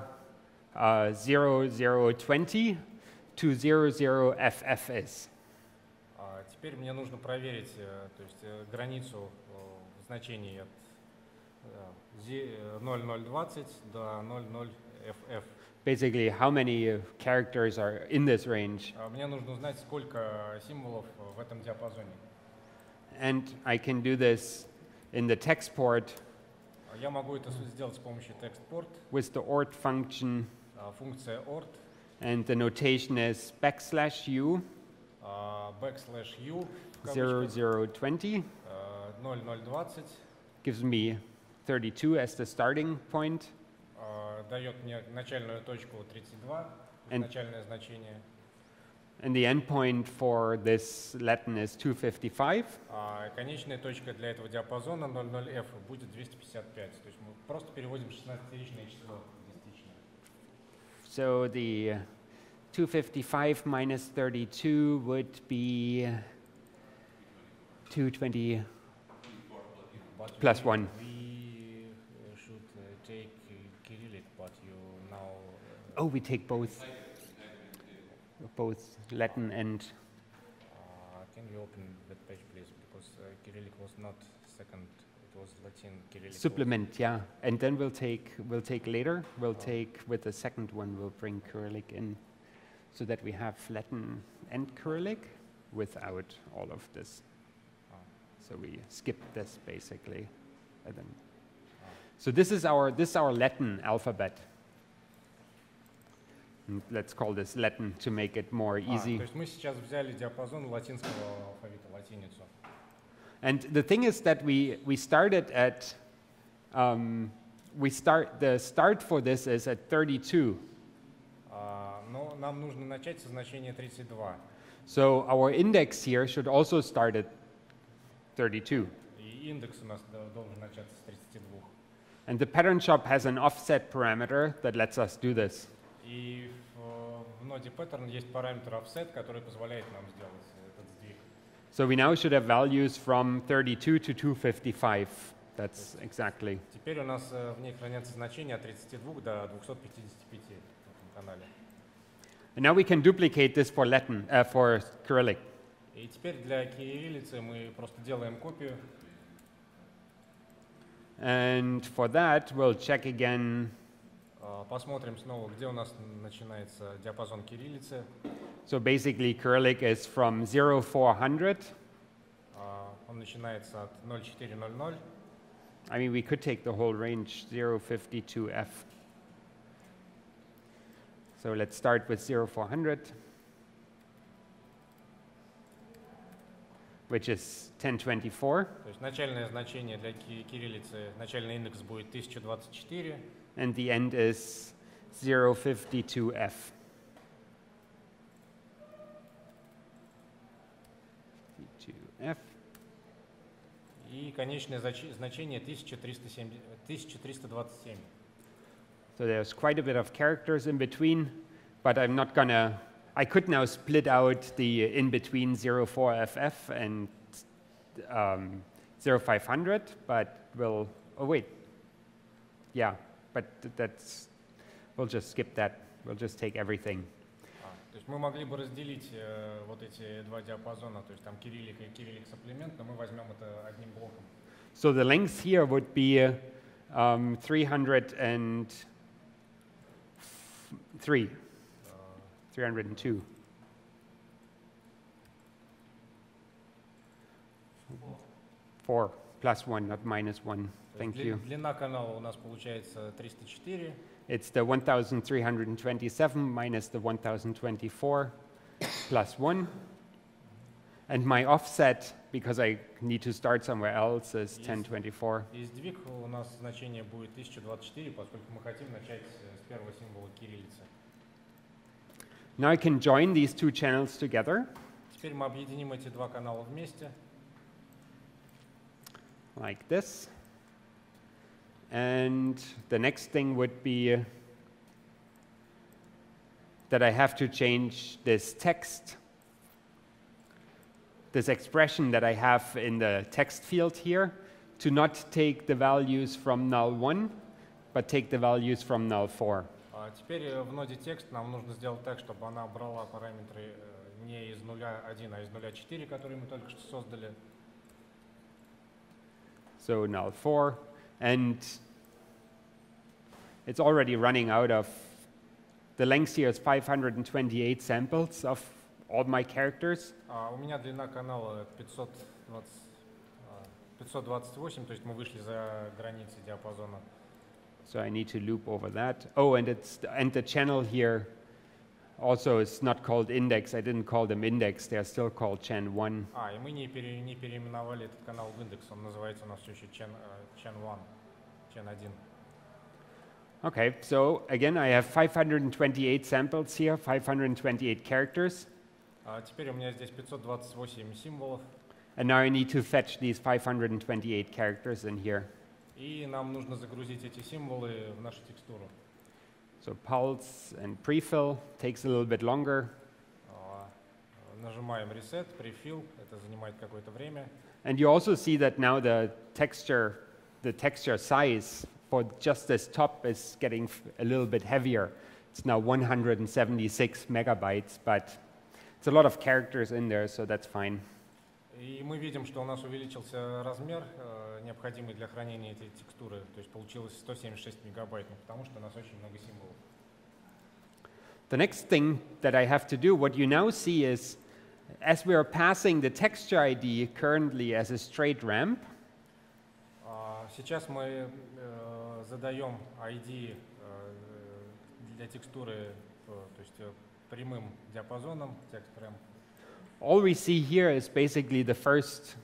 0020 to 00FF is. Теперь мне нужно проверить то есть, границу значений от 0020 до 00FF. Basically, how many characters are in this range. Мне нужно узнать, сколько символов в этом диапазоне. And I can do this in the text port Я могу это сделать с помощью TextPort, with the ort function, функция ort. and the notation is \u. Backslash U в кавычках, 0020 0020 gives me 32 as the starting point. дает мне начальную точку 32, And- начальное значение. And the endpoint for this Latin is 255. Конечная точка для этого диапазона 00F будет 255. То есть мы просто переводим 16-ричное число в десятичное. So the 255 minus 32 would be 220 But plus we- 1. We should take Cyrillic, but you now Oh, we take both Latin and can you open that page, please? Because Cyrillic was not second; it was Latin. Cyrillic was- supplement, yeah. And then we'll take later. We'll take with the second one. We'll bring Cyrillic in, so that we have Latin and Cyrillic without all of this. So we skip this basically, and then. So this is our Latin alphabet. And let's call this Latin to make it more easy. То есть мы сейчас взяли диапазон латинского алфавита, латиницу. And the thing is that we started at the start for this is at 32. Но нам нужно начать со значения 32. So our index here should also start at 32. И индекс у нас должен начаться с 32. And the pattern shop has an offset parameter that lets us do this. И в ноде pattern есть параметр offset, который позволяет нам сделать этот сдвиг. So we now should have values from 32 to 255. That's exactly. Теперь у нас в ней хранятся значения от 32 до 255 в этом канале. And now we can duplicate this for Latin, for Cyrillic. И теперь для кириллицы мы просто делаем копию. And for that, we'll check again. Посмотрим снова, где у нас начинается диапазон кириллицы. So basically, Cyrillic is from 0400. Он начинается от 0400. I mean, we could take the whole range, 052F. So let's start with 0400, which is 1024. То есть начальное значение для кириллицы, начальный индекс будет 1024. And the end is 052F. F. И конечное значение 1327. So there's quite a bit of characters in between, but I'm not gonna. I could now split out the in between 04FF and 0500, but we'll. Oh wait. Yeah, but that's. We'll just skip that. We'll just take everything. То есть мы могли бы разделить вот эти два диапазона, то есть там кириллик и кириллик сапплемент, но мы возьмем это одним блоком. So the length here would be 303. 302. 4 plus 1, not minus 1. Thank you. Длина канала у нас получается 304. It's the 1327 minus the 1024 plus 1. And my offset, because I need to start somewhere else, is 1024. И сдвиг у нас значение будет 1024, поскольку мы хотим начать с первого символа кириллицы. Now I can join these two channels together, Теперь мы объединим эти два канала вместе. like this. And the next thing would be that I have to change this text, this expression that I have in the text field here, to not take the values from null 1, but take the values from null 4. Теперь в ноде текст нам нужно сделать так, чтобы она брала параметры не из 0.1, а из 0.4, которые мы только что создали. So null 4, and it's already running out of, the length here is 528 samples of all my characters. У меня длина канала 528, то есть мы вышли за границы диапазона. So I need to loop over that. Oh, and the channel here Also, it's not called index. I didn't call them index. They're still called Chen1. И мы не переименовали этот канал в индекс, он называется у нас все еще Chen1, Chen1. Okay, so again, I have 528 samples here, 528 characters. Теперь у меня здесь 528 символов, And now I need to fetch these 528 characters in here. и нам нужно загрузить эти символы в нашу текстуру. So pulse and prefill takes a little bit longer. Нажимаем Reset, Prefill, это занимает какое-то время. And you also see that now the texture size for just this top is getting a little bit heavier. It's now 176 megabytes, but it's a lot of characters in there, so that's fine. И мы видим, что у нас увеличился размер, необходимый для хранения этой текстуры. То есть получилось 176 мегабайт, потому что у нас очень много символов. The next thing that I have to do, what you now see is, as we are passing the texture ID currently as a straight ramp, Сейчас мы задаем ID для текстуры, то есть прямым диапазоном, текст ramp. all we see here is basically the first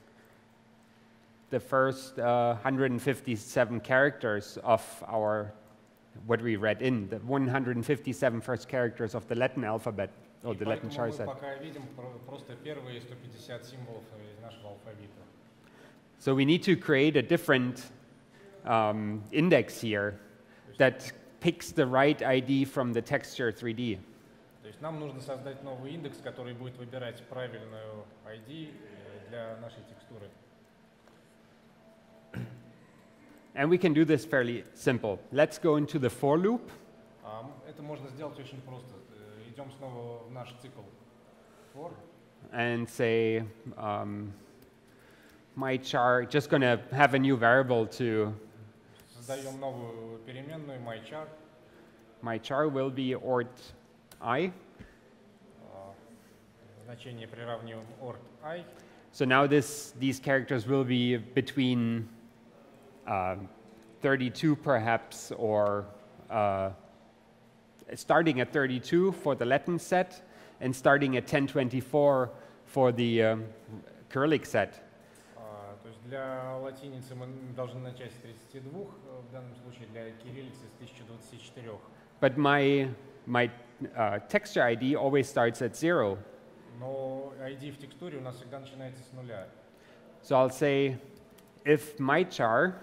157 characters of what we read in, the 157 first characters of the Latin alphabet, or the Latin char Мы set. пока видим просто первые 150 символов из нашего алфавита. So we need to create a different index here that picks the right ID from the texture 3D. То есть нам нужно создать новый индекс, который будет выбирать правильную ID для нашей текстуры. And we can do this fairly simple. Let's go into the for loop. Это можно сделать очень просто. Идем снова в наш цикл for. And say my char, just going to have a new variable to, Создаем новую переменную myChar. my char will be ort I. Значение приравниваем ort I. So now these characters will be between 32 perhaps, or starting at 32 for the Latin set and starting at 1024 for the Cyrillic set. То есть для латиницы мы должны начать с 32, в данном случае для кириллицы с 1024. But my texture ID always starts at 0. Но ID в текстуре у нас всегда начинается с нуля. So I'll say if my char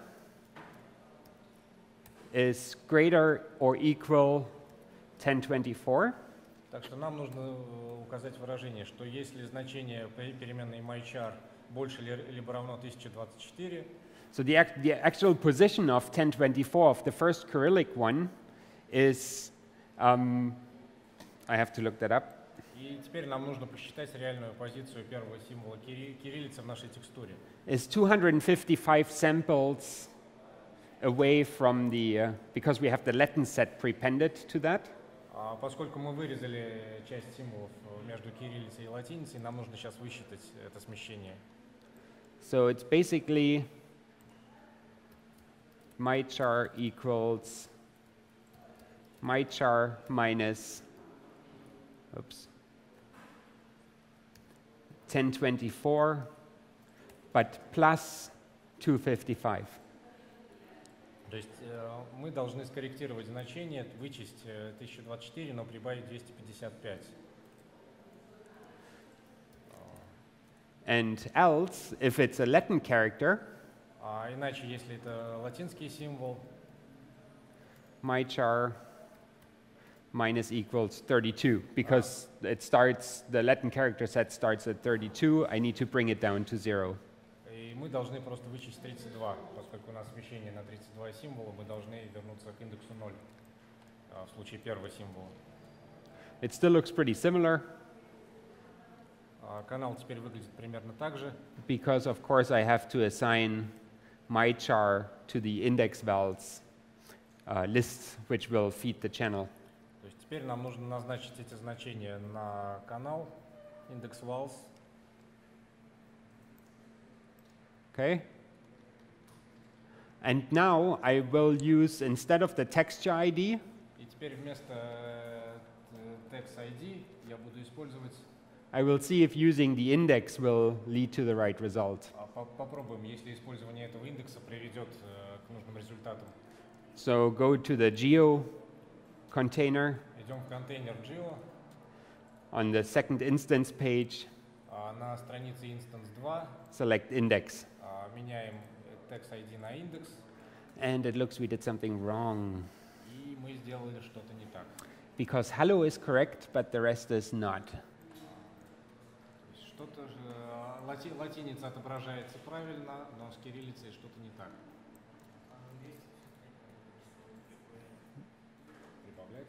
is greater or equal 1024, Так что нам нужно указать выражение, что если значение переменной myChar больше либо равно 1024, so the actual position of 1024 of the first Cyrillic one is, I have to look that up. и теперь нам нужно посчитать реальную позицию первого символа кириллицы в нашей текстуре. Is 255 samples away from the, because we have the Latin set prepended to that. Поскольку мы вырезали часть символов между кириллицей и латиницей, нам нужно сейчас высчитать это смещение. So it's basically myChar equals myChar minus, 1024, but plus 255. То есть мы должны скорректировать значение, вычесть 1024, но прибавить 255. And else, if it's a Latin character, Иначе, если это латинский символ, myChar minus equals 32, because it starts, the Latin character set starts at 32, I need to bring it down to 0. и мы должны просто вычесть 32, поскольку у нас смещение на 32 символа, мы должны вернуться к индексу 0 в случае первого символа. It still looks pretty similar, Канал теперь выглядит примерно так же, because of course I have to assign myChar to the index vals list, which will feed the channel. То есть теперь нам нужно назначить эти значения на канал, индекс vals. Okay? And now I will use, instead of the texture ID, И теперь вместо text ID я буду использовать. I will see if using the index will lead to the right result. Попробуем, если использование этого индекса приведет к нужным результатам. So go to the geo container Идем в контейнер Geo. on the second instance page, На странице instance 2 select index. меняем text ID на индекс, And it looks we did something wrong и мы сделали что-то не так. because hello is correct, but the rest is not. Что-то же латиница отображается правильно, но с кириллицей что-то не так. Прибавлять.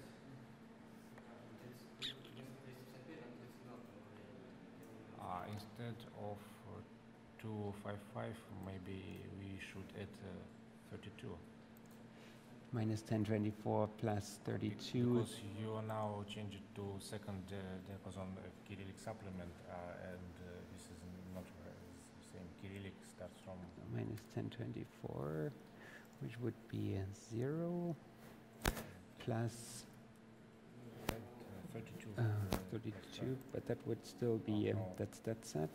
Instead of 255, maybe we should add 32. Minus 1024 plus 32. Because you now change it to second diapason Cyrillic supplement, and this is not the same. Cyrillic starts from Minus 1024, which would be a 0 plus 32. 32, but that would still be, no. that's that set.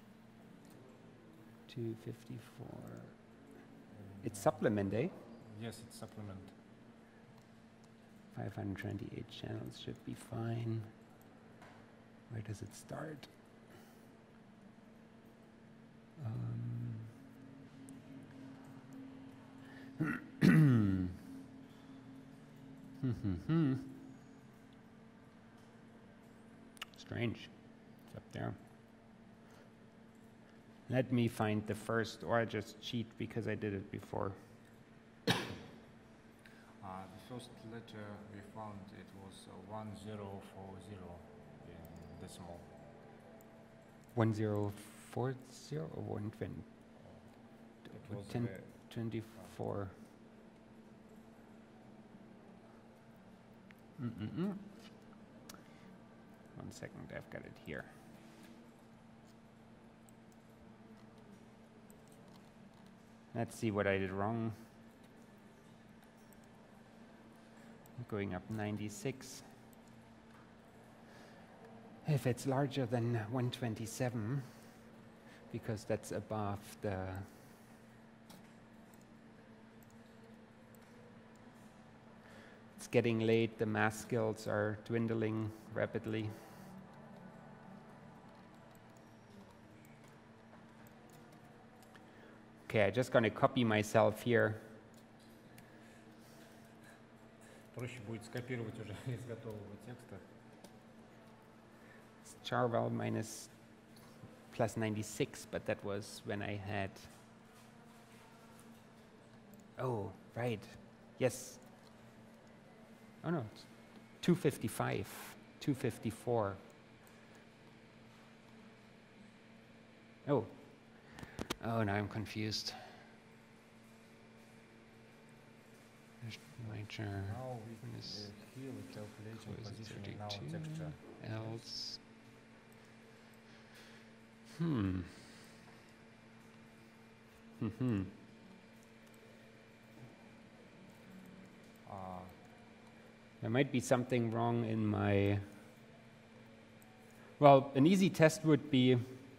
254. It's supplement, eh? Yes, it's supplement. 528 channels should be fine. Where does it start? Strange. It's up there. Let me find the first, or I just cheat because I did it before. The first letter we found it was 1040 in decimal. 1040 or 120? It was 1024. One second, I've got it here. Let's see what I did wrong. Going up 96. If it's larger than 127, because that's above the it's getting late, the math skills are dwindling rapidly. Okay, I'm just going to copy myself here. проще будет скопировать уже из готового текста. It's charval minus plus 96, but that was when I had. Oh, right. Yes. Oh no, it's 255, 254. Oh. Oh, now I'm confused. Major Now minus here we calculate so is it position in our 32 texture. else. There might be something wrong in my. Well, an easy test would be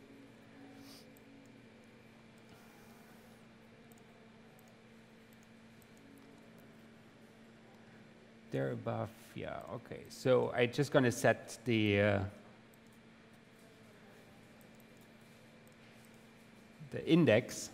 there above. Yeah, okay. So I'm just going to set the index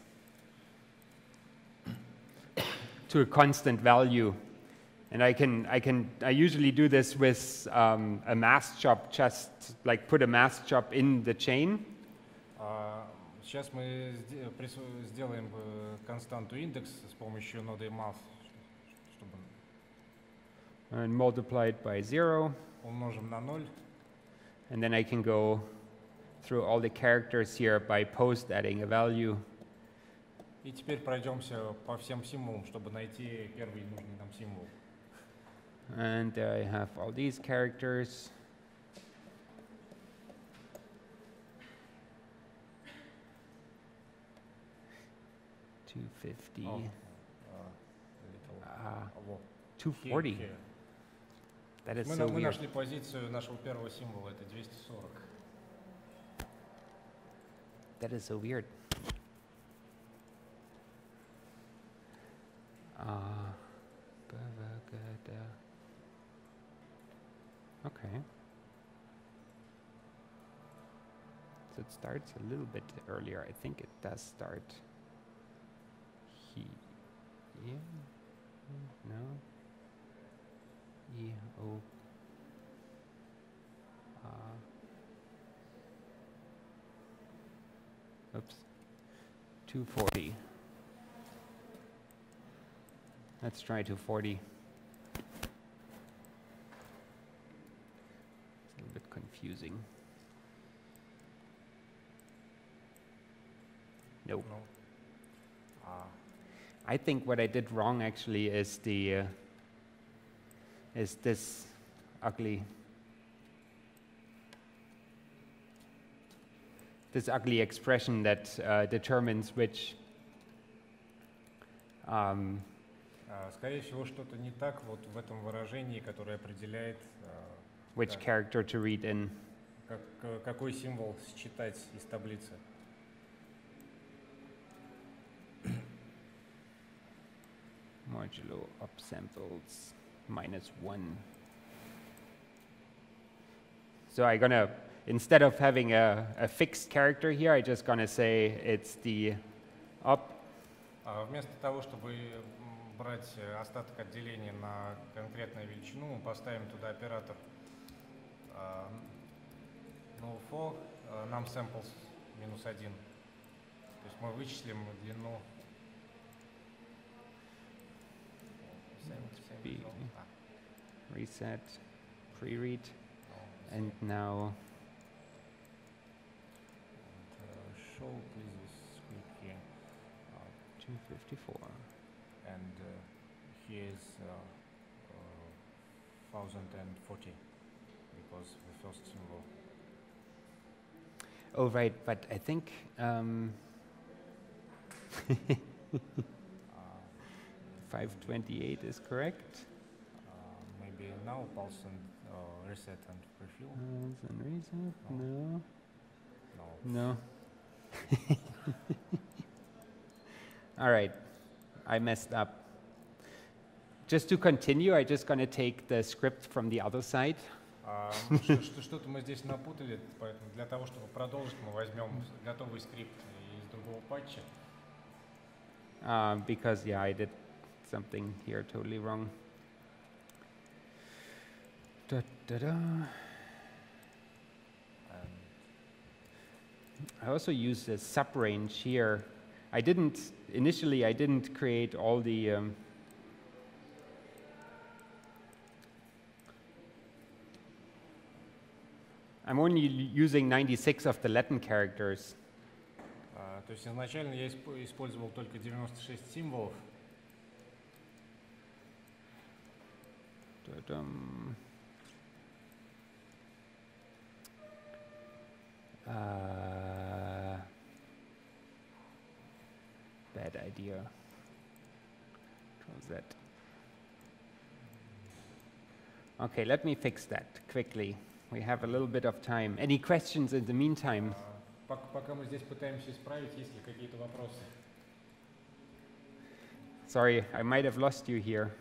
to a constant value. And I usually do this with a mask job, just like put a mask job in the chain. Сейчас мы сделаем константу индекс с помощью ноды math, чтобы And multiply it by 0. умножим на 0. And then I can go through all the characters here by post adding a value. И теперь пройдемся по всем символам, чтобы найти первый нужный нам символ. And there I have all these characters. $250. Oh, 240. That is Мы, so мы weird. нашли позицию нашего первого символа, это 240. That is so weird. Bavagada. Okay. So it starts a little bit earlier. I think it does start here. No. E O. Oops. 240. Let's try 240. It's a little bit confusing. Nope. Ну, I think what I did wrong actually is the is this ugly expression that determines which Скорее всего, что-то не так вот в этом выражении, которое определяет, which Да. character to read in. какой символ считать из таблицы. Modulo upsamples -1. So I'm gonna, instead of having a fixed character here, I'm just gonna say it's the up. Вместо того, чтобы брать остаток отделения на конкретную величину, мы поставим туда оператор null for num samples -1. То есть мы вычислим длину. B. Reset, pre-read, and now Show please this script here. 254. And here is 1040 because the first symbol. Oh, right, but I think 528 is correct. Maybe now pulse and reset and refill. And reset? No. No. No. All right, I messed up. Just to continue, I'm just going to take the script from the other side. Что-то мы здесь напутали, поэтому для того, чтобы продолжить, мы возьмем готовый скрипт из другого патча. Because, yeah, I did something here totally wrong. Da, da, da. I also use the subrange here. Initially I didn't create all the I'm only using 96 of the Latin characters. То есть изначально я использовал только 96 символов. Da-dum. Bad idea. Close that. Okay, let me fix that quickly. We have a little bit of time. Any questions in the meantime? Пока мы здесь пытаемся исправить, есть ли какие-то вопросы? Sorry, I might have lost you here.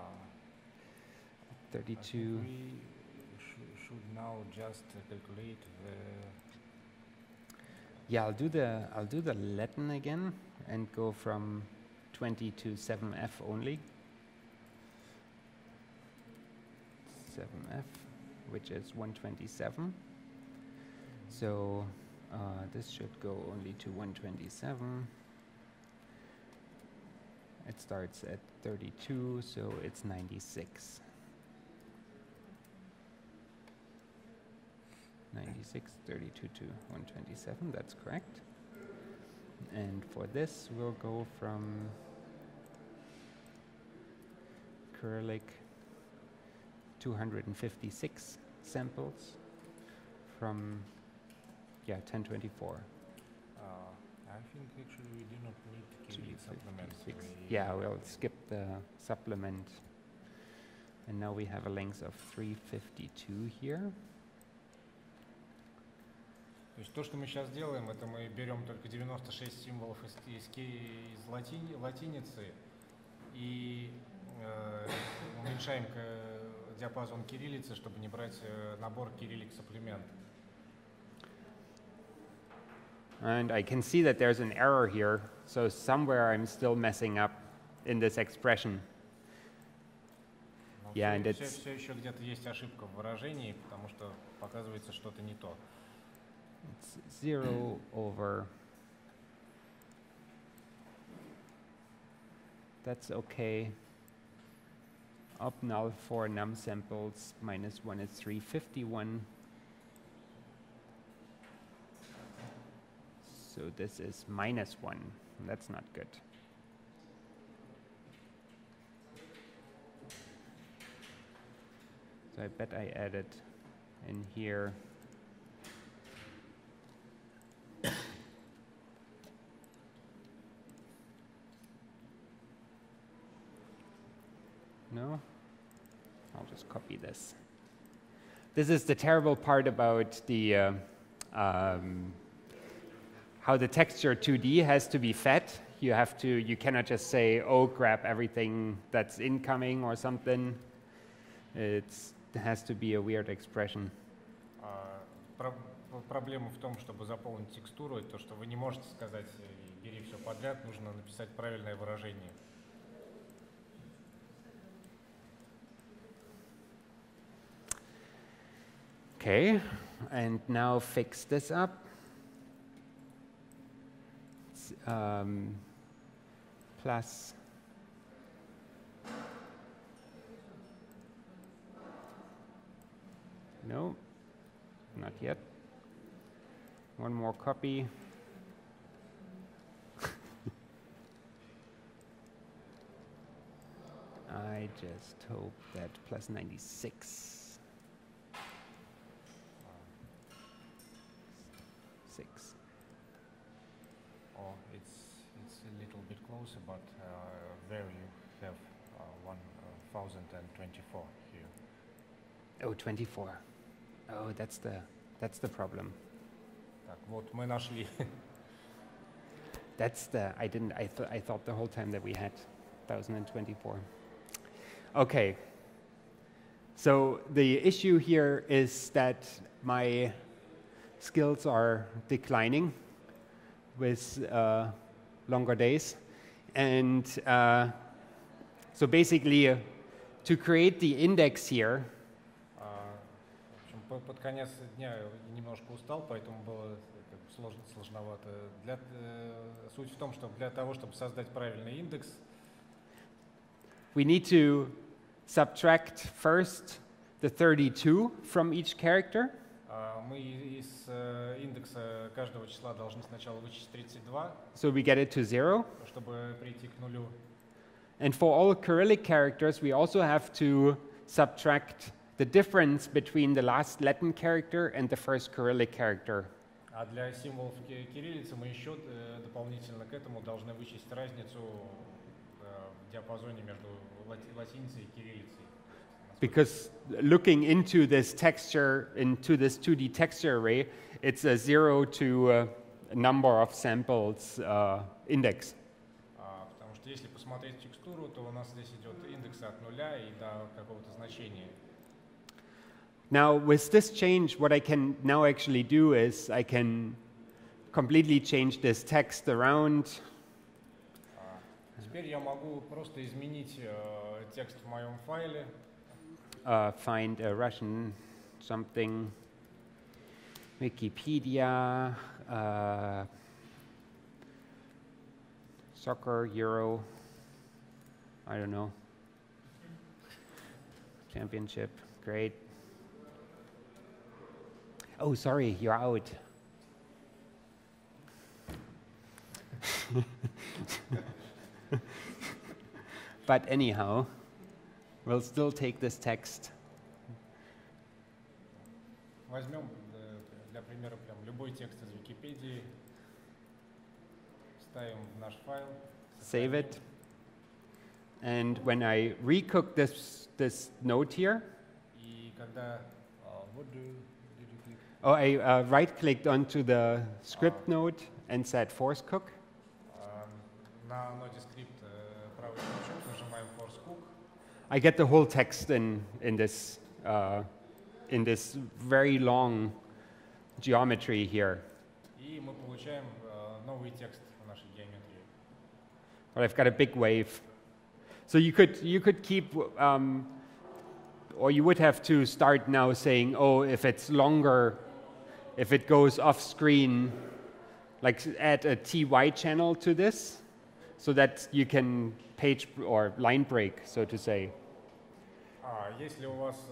I think 32. we should now just calculate the. Yeah, I'll do the Latin again and go from 20 to 7F only. 7F, which is 127. So this should go only to 127. It starts at 32, so it's 96. 96, 32 to 127, that's correct. And for this, we'll go from Cyrillic 256 samples from, 1024. I think actually we do not need KV supplements. 256. Yeah, we'll skip the supplement And now we have a length of 352 here. То есть то, что мы сейчас делаем, это мы берем только 96 символов из латиницы и уменьшаем диапазон кириллицы, чтобы не брать набор кириллик сапплемент. And I can see that there's an error here, so somewhere I'm still messing up in this expression. Yeah, and it's все еще где-то есть ошибка в выражении, потому что показывается что-то не то. It's 0 over. That's okay. Up null for num samples minus 1 is 351. So this is minus 1. That's not good. So I bet I added in here. No? I'll just copy this. This is the terrible part about the how the texture 2D has to be fed. You cannot just say, oh, grab everything that's incoming or something. It has to be a weird expression. Проблема в том, чтобы заполнить текстуру, то, что вы не можете сказать, бери все подряд, нужно написать правильное выражение. Okay, and now fix this up. Plus no, not yet. One more copy. I just hope that plus 96. 6. Oh, it's a little bit closer, but there you have 1024 here. Oh, 24. Oh, that's the problem. Так, вот мы нашли. That's the I thought the whole time that we had 1024. Okay. So the issue here is that my skills are declining with longer days. And so basically, to create the index here, В общем, под конец дня я немножко устал, поэтому было сложновато. Суть в том, что для того, чтобы создать правильный индекс, we need to subtract first the 32 from each character. Мы из индекса каждого числа должны сначала вычесть 32, so we get it to 0. Чтобы прийти к нулю. And for all Cyrillic characters, we also have to subtract the difference between the last Latin character and the first Cyrillic character. А для символов кириллицы мы еще дополнительно к этому должны вычесть разницу в диапазоне между латиницей и кириллицей. Because looking into this texture, into this 2D texture array, it's a 0 to a number of samples index. Потому что если посмотреть текстуру, то у нас здесь идет индекс от нуля и до какого-то значения. Now, with this change, what I can now actually do is I can completely change this text around. Теперь я могу просто изменить текст в моем файле. Find a Russian something, Wikipedia, soccer, Euro, I don't know, championship, great. Oh, sorry, you're out. But anyhow, we'll still take this text. Возьмем для примера прям любой текст из Википедии, ставим в наш файл. Save it. And when I recook this node here, И когда did you click? oh, I right-clicked onto the script node and said force cook. На ноде скрипт правый щелчок, нажимаем Force Cook. I get the whole text in this very long geometry here. И мы получаем новый текст в нашей геометрии. But I've got a big wave. So you could keep, or you would have to start now saying, oh, if it's longer, if it goes off screen, like add a TY channel to this, so that you can page or line break, so to say. Если у вас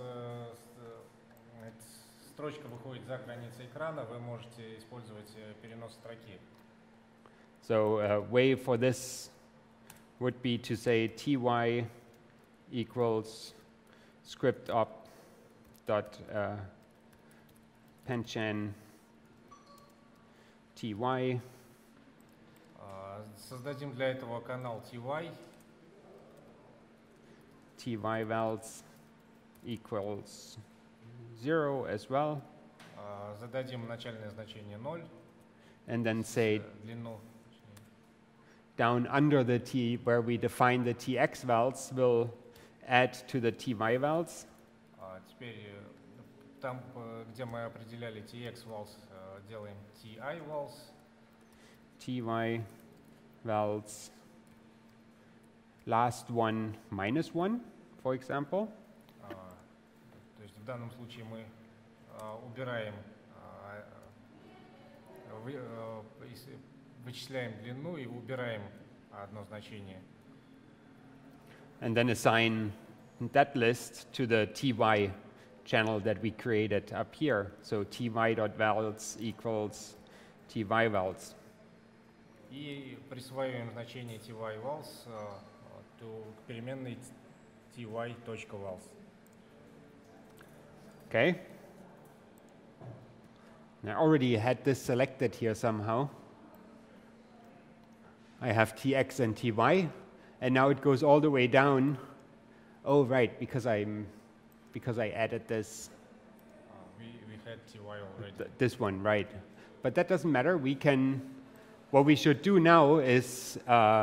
строчка выходит за границы экрана, вы можете использовать перенос строки. So a way for this would be to say ty equals script op dot penchan ty. Создадим для этого канал TY. Ty vals equals 0 as well. Зададим начальное значение 0. And then say Длину. down under the t, where we define the tx vals, will add to the ty vals. Теперь там, где мы определяли TX vals, делаем TI vals. Ty vals last one minus 1, for example. То есть в данном случае мы убираем, вычисляем длину и убираем одно значение. And then assign that list to the ty channel that we created up here. So ty.vals equals ty vals. И присваиваем значение TY vals к переменной ty.vals. Okay. I already had this selected here somehow. I have tx and ty, and now it goes all the way down. Oh, right, because I added this. We had TY already. This one, right? But that doesn't matter. We can. What we should do now is.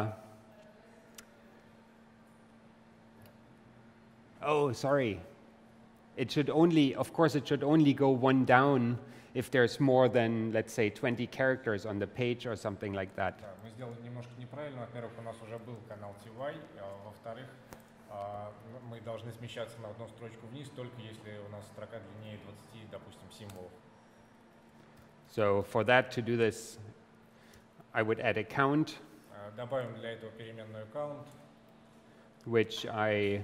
Oh, sorry. It should only, of course, it should only go one down if there's more than, let's say, 20 characters on the page or something like that. Да, мы сделали немножко неправильно. Во-первых, у нас уже был канал TY, во-вторых, мы должны смещаться на одну строчку вниз, только если у нас строка длиннее 20, допустим, символов. So for that, to do this, I would add a count, Добавим для этого переменную count, which I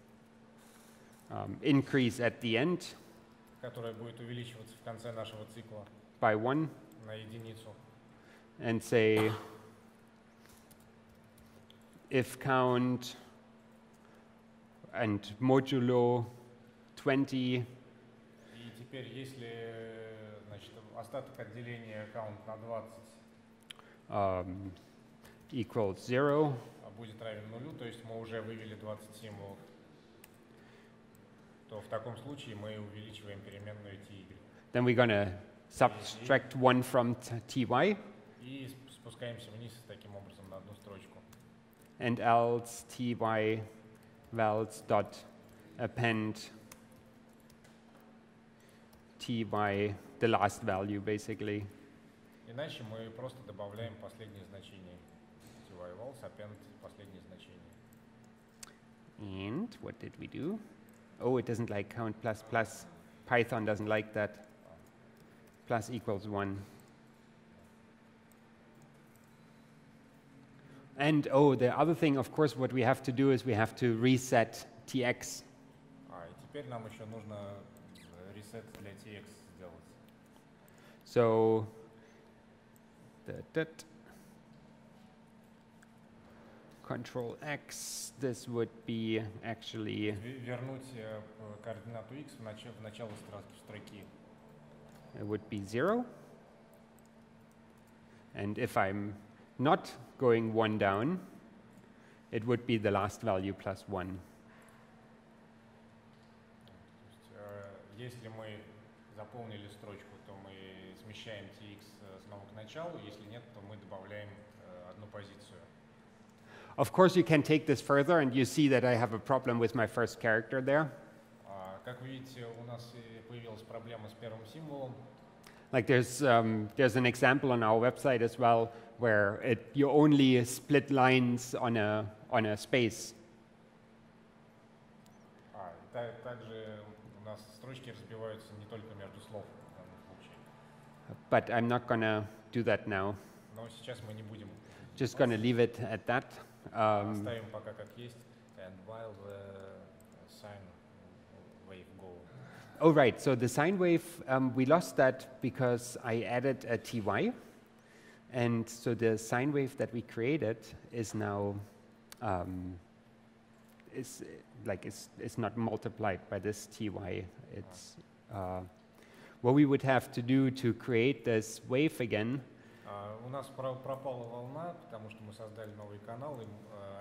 increase at the end которая будет увеличиваться в конце нашего цикла by 1, на единицу. and say if count and modulo 20 И теперь, если значит, остаток отделения count на 20 equals 0, будет равен нулю, то есть мы уже вывели 20 символов, то в таком случае мы увеличиваем переменную ty. then we're going to subtract 1 from ty, И спускаемся вниз таким образом на одну строчку. and else ty vals dot append ty, the last value, basically. Иначе мы просто добавляем последнее значение. TY vals, append последнее значение. And what did we do? Oh, it doesn't like count plus plus. Python doesn't like that. Plus equals 1. And oh, the other thing, of course, what we have to do is we have to reset tx. И теперь нам еще нужно reset для TX сделать. So Control X, this would be actually Вернуть координату X в начало строки. it would be 0. And if I'm not going 1 down, it would be the last value plus 1. Если мы заполнили строчку, то мы смещаем tx снова к началу, если нет, то мы добавляем одну позицию. Of course, you can take this further, and you see that I have a problem with my first character there. Как вы видите, у нас появилась проблема с первым символом. Like there's an example on our website as well where you only split lines on a space. Также у нас строчки разбиваются не только между слов в данном случае. But I'm not gonna do that now. Но сейчас мы не будем. Just gonna leave it at that. Оставим пока как есть. And while the sine wave go. Oh, right. So the sine wave, we lost that because I added a ty. And so the sine wave that we created is now is not multiplied by this ty. It's what we would have to do to create this wave again. У нас пропала волна, потому что мы создали новый канал, и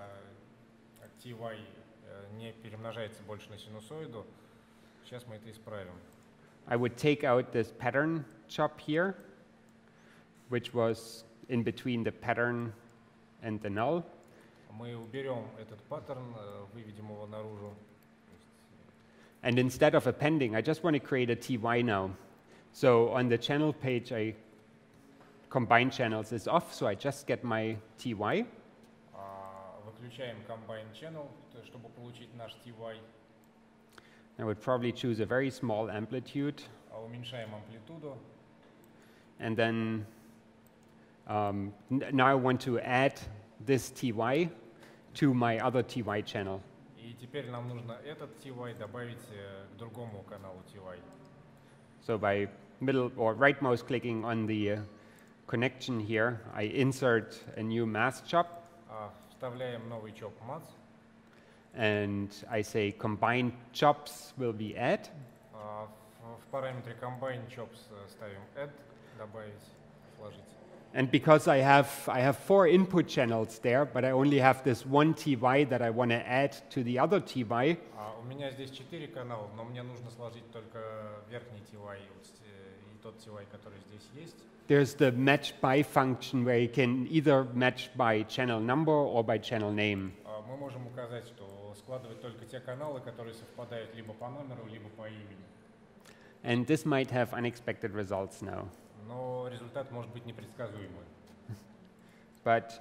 ty не перемножается больше на синусоиду. Сейчас мы это исправим. I would take out this pattern chop here, which was in between the pattern and the null. Мы уберем этот паттерн, выведем его наружу. And instead of appending, I just want to create a ty now. So on the channel page, combine channels is off, so I just get my ty. Выключаем combine channel, чтобы получить наш ty. I would probably choose a very small amplitude. Уменьшаем амплитуду. And then now I want to add this ty to my other ty channel. И теперь нам нужно этот ty добавить к другому каналу ty. So by middle or right mouse clicking on the connection here, I insert a new mask chop. Вставляем новый chop mask. And I say combined chops will be add. В параметре combine chops ставим add, добавить, сложить. And because I have 4 input channels there, but I only have this one ty that I want to add to the other ty. У меня здесь 4 канала, но мне нужно сложить только верхний ty и тот ty, который здесь есть. There's the match by function where you can either match by channel number or by channel name. Мы можем указать, что складывать только те каналы, которые совпадают либо по номеру, либо по имени. And this might have unexpected results now. Но результат может быть непредсказуемым. But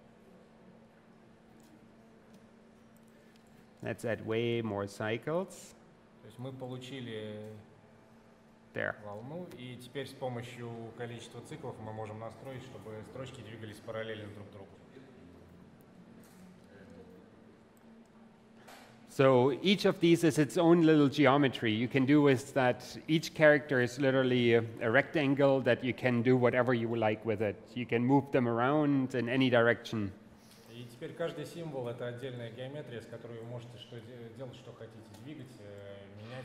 let's add way more cycles. То есть мы получили There. волну, и теперь с помощью количества циклов мы можем настроить, чтобы строчки двигались параллельно друг другу. So each of these is its own little geometry. You can do with that, each character is literally a rectangle that you can do whatever you like with it. You can move them around in any direction. И теперь каждый символ — это отдельная геометрия, с которой вы можете делать, что хотите, двигать, менять.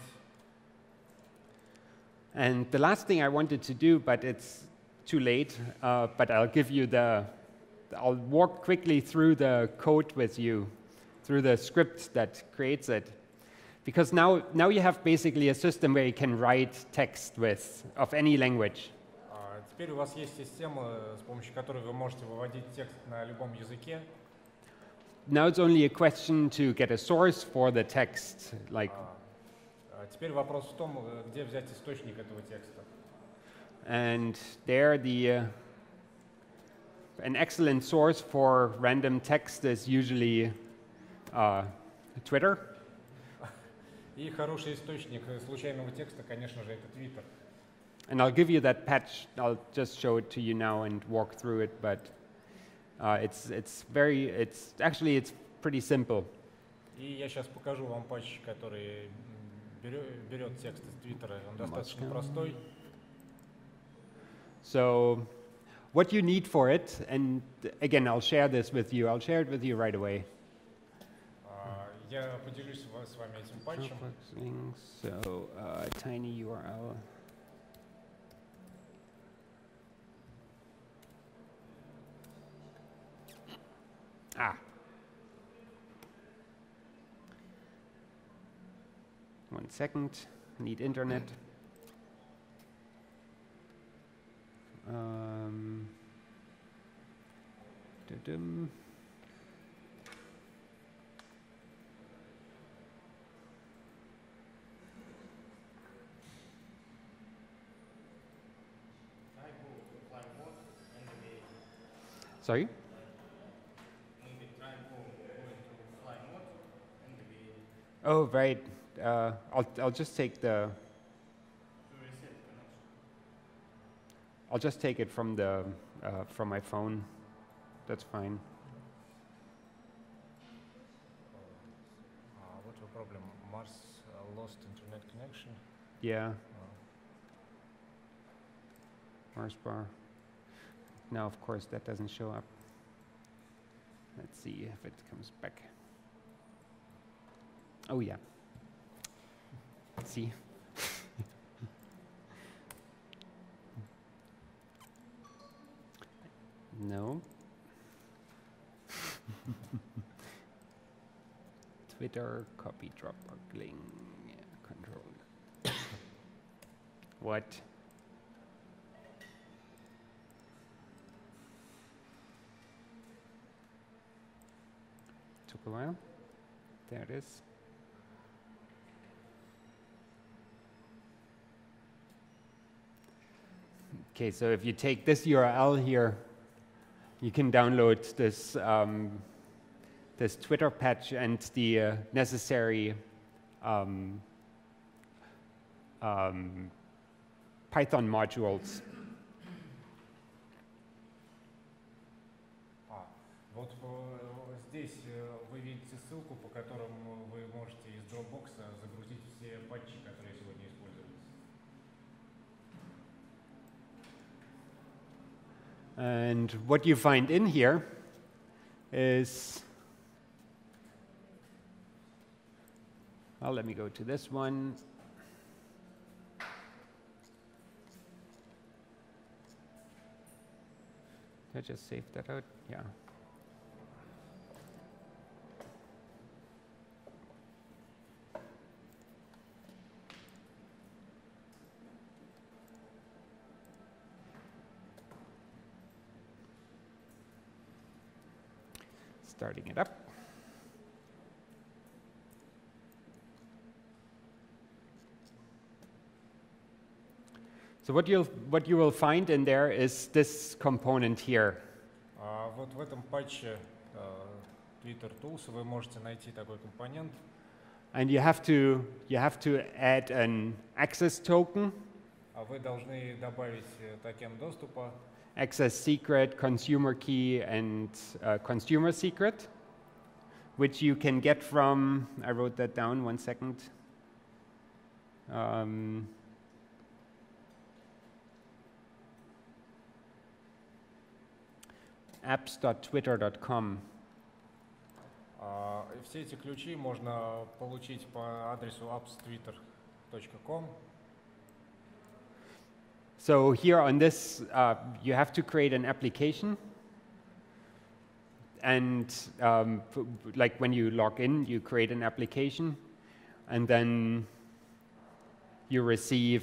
And the last thing I wanted to do, but it's too late, but I'll walk quickly through the code with you, through the script that creates it. Because now you have basically a system where you can write text of any language. Теперь у вас есть система, с помощью которой вы можете выводить текст на любом языке. Now it's only a question to get a source for the text, like. Теперь вопрос в том, где взять источник этого текста. And there, an excellent source for random text is usually Twitter. И хороший источник случайного текста, конечно же, это Twitter. And I'll give you that patch. I'll just show it to you now and walk through it. But it's pretty simple. И я сейчас покажу вам патч, который берет текст из Твиттера. Он достаточно простой. So, what you need for it, and again, I'll share this with you. I'll share it with you right away. Я поделюсь с вами этим патчем. So, tiny URL. 1 second. Need internet. Dum. Sorry? Oh, right. I'll just take the. I'll just take it from the from my phone. That's fine. What's the problem? Mars lost internet connection. Yeah. Mars bar. Now, of course, that doesn't show up. Let's see if it comes back. Oh, yeah. See? No. Twitter, copy, Dropbox link, control. What? Took a while. There it is. Okay, so if you take this URL here, you can download this this Twitter patch and the necessary Python modules. Вот здесь вы видите ссылку, по которому вы можете из Dropbox загрузить все патчи, которые сегодня использовались. And what you find in here is, well, let me go to this one. Did I just save that out? Yeah. Starting it up. So what you will find in there is this component here. Вот в этом патче Twitter Tools вы можете найти такой компонент. And you have to add an access token, Вы должны добавить токен доступа, access secret, consumer key, and consumer secret, which you can get from, I wrote that down, 1 second. apps.twitter.com. Все эти ключи можно получить по адресу apps.twitter.com. So here on this, you have to create an application. And like when you log in, you create an application. And then you receive.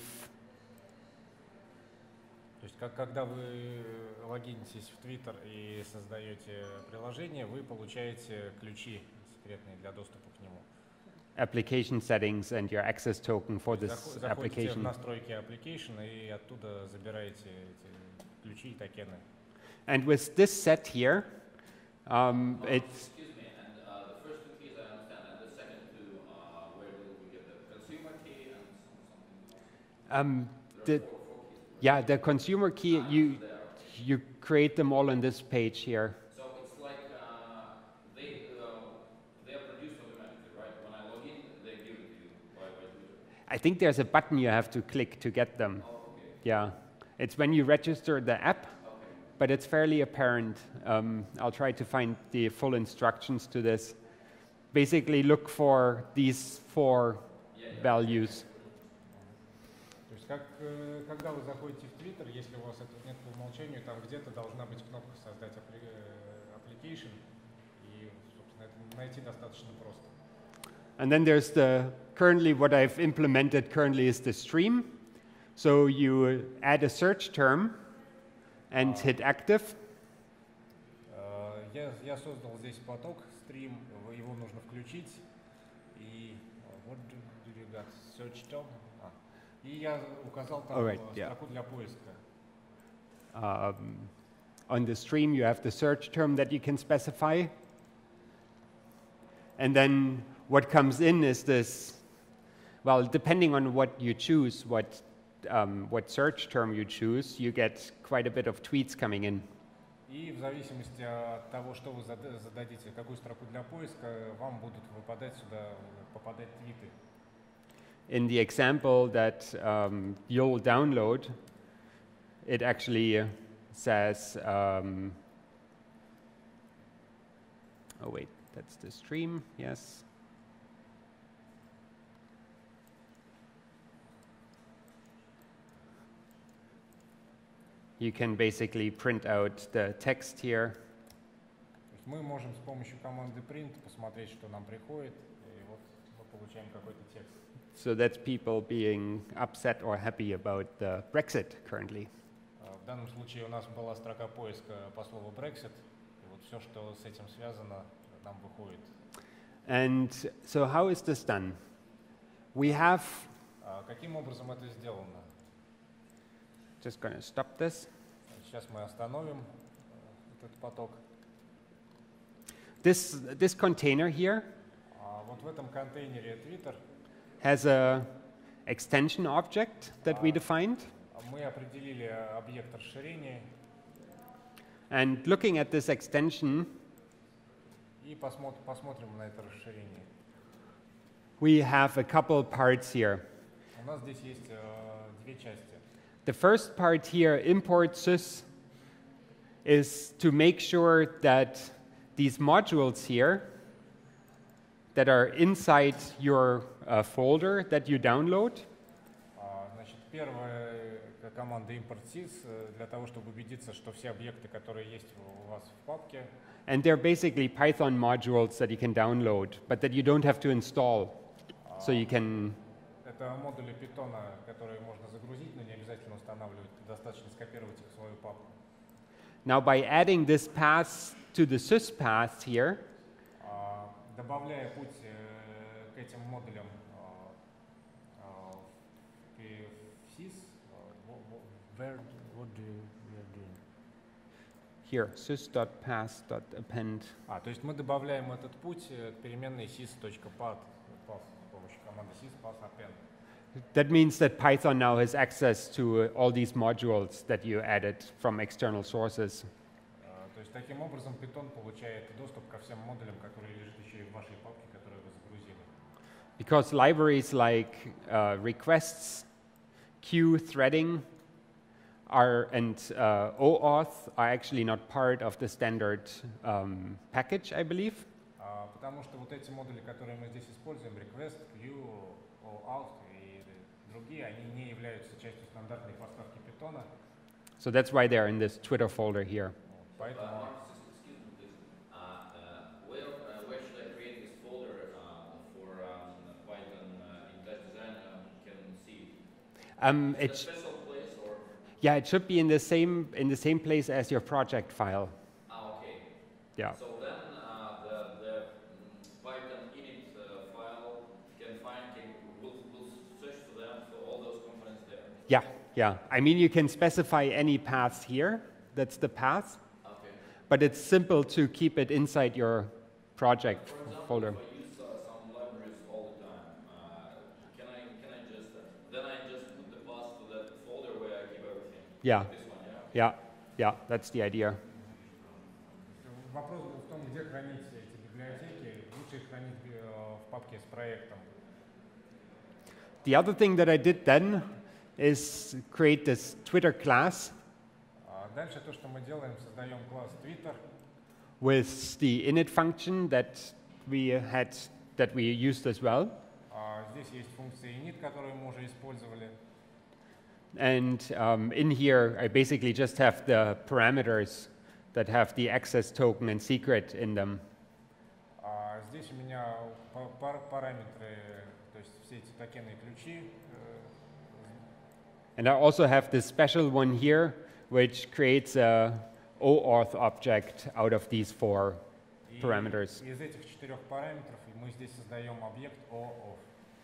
То есть когда вы логинитесь в Twitter и создаете приложение, вы получаете ключи секретные для доступа к нему. Application settings and your access token for this Заходите application. в настройки application и оттуда забираете эти ключи и токены. And with this set here, it's Excuse me, and the first two keys I understand, and the second two, where will we get the consumer key and something? Yeah, the consumer key, you create them all on this page here. So it's like they are produced automatically, right? When I log in, they give it to you by Twitter. I think there's a button you have to click to get them. Oh, okay. Yeah, it's when you register the app, Okay. but it's fairly apparent. I'll try to find the full instructions to this. Basically, look for these 4 values. То есть когда вы заходите в Twitter, если у вас этого нет по умолчанию, там где-то должна быть кнопка «Создать application», и, собственно, это найти достаточно просто. And then there's currently what I've implemented currently is the stream. So you add a search term and hit active. Я создал здесь поток, стрим, его нужно включить. И what do you got? Search term? И я указал там строку для поиска. On the stream, you have the search term that you can specify. And then what comes in is this, well, depending on what you choose, what search term you choose, you get quite a bit of tweets coming in. И в зависимости от того, что вы зададите, какую строку для поиска, вам будут попадать твиты. In the example that you'll download, it actually says, oh wait, that's the stream, yes. You can basically print out the text here. Мы можем с помощью команды print посмотреть, что нам приходит, и вот мы получаем какой-то текст. So that's people being upset or happy about the Brexit currently. В данном случае у нас была строка поиска по слову Brexit, и вот все, что с этим связано, нам выходит. And so how is this done? We have... Каким образом это сделано? Just going to stop this. Сейчас мы остановим этот поток. This container here вот в этом контейнере Twitter has a extension object that we defined. Мы определили объект расширения. And looking at this extension, и посмотрим на это расширение. We have a couple parts here. У нас здесь есть две части. The first part here, import sys, is to make sure that these modules here that are inside your folder that you download. Значит, первая команда import sys для того, чтобы убедиться, что все объекты, которые есть у вас в папке, and they're basically Python modules that you can download, but that you don't have to install, so you can. Это модули Python, которые можно загрузить, но не обязательно устанавливать. Достаточно скопировать их в свою папку. Now, by adding this path to the sys path here, добавляя путь к этим модулям в sys, what do we are doing? Here, sys.path.append. То есть мы добавляем этот путь к переменной sys.path с помощью команды sys.path.append. That means that Python now has access to all these modules that you added from external sources. То есть таким образом Python получает доступ ко всем модулям, которые лежат еще и в вашей папке, которую вы загрузили. Because libraries like requests, queue threading, and OAuth are actually not part of the standard package, I believe. Потому что вот эти модули, которые мы здесь используем, request, queue, OAuth и другие, они не являются частью стандартной поставки Python. So that's why they're in this Twitter folder here. Поэтому Excuse me, please. Where should I create this folder for Python in Dash Design? Can see. Is it a special place or? Yeah, it should be in the same place as your project file. Okay. Yeah. So then the Python init file will search for them for all those components there. Yeah, yeah. I mean, you can specify any path here. That's the path. Okay. But it's simple to keep it inside your project For example, folder. if I use some libraries all the time, can I just then I just put the path to that folder where I keep everything? Yeah, This one, yeah. yeah, that's the idea. вопрос был в том, где хранить эти библиотеки. Лучше их хранить в папке с проектом. The other thing that I did then is create this Twitter class Дальше то, что мы делаем, создаем класс Twitter with the init function that we used as well. Здесь есть функция init, которую мы уже использовали. And in here, I basically just have the parameters that have the access token and secret in them. Здесь у меня параметры, то есть все эти токены и ключи. And I also have this special one here, which creates a OAuth object out of these 4 parameters. Из этих 4 параметров мы здесь создаем объект OAuth.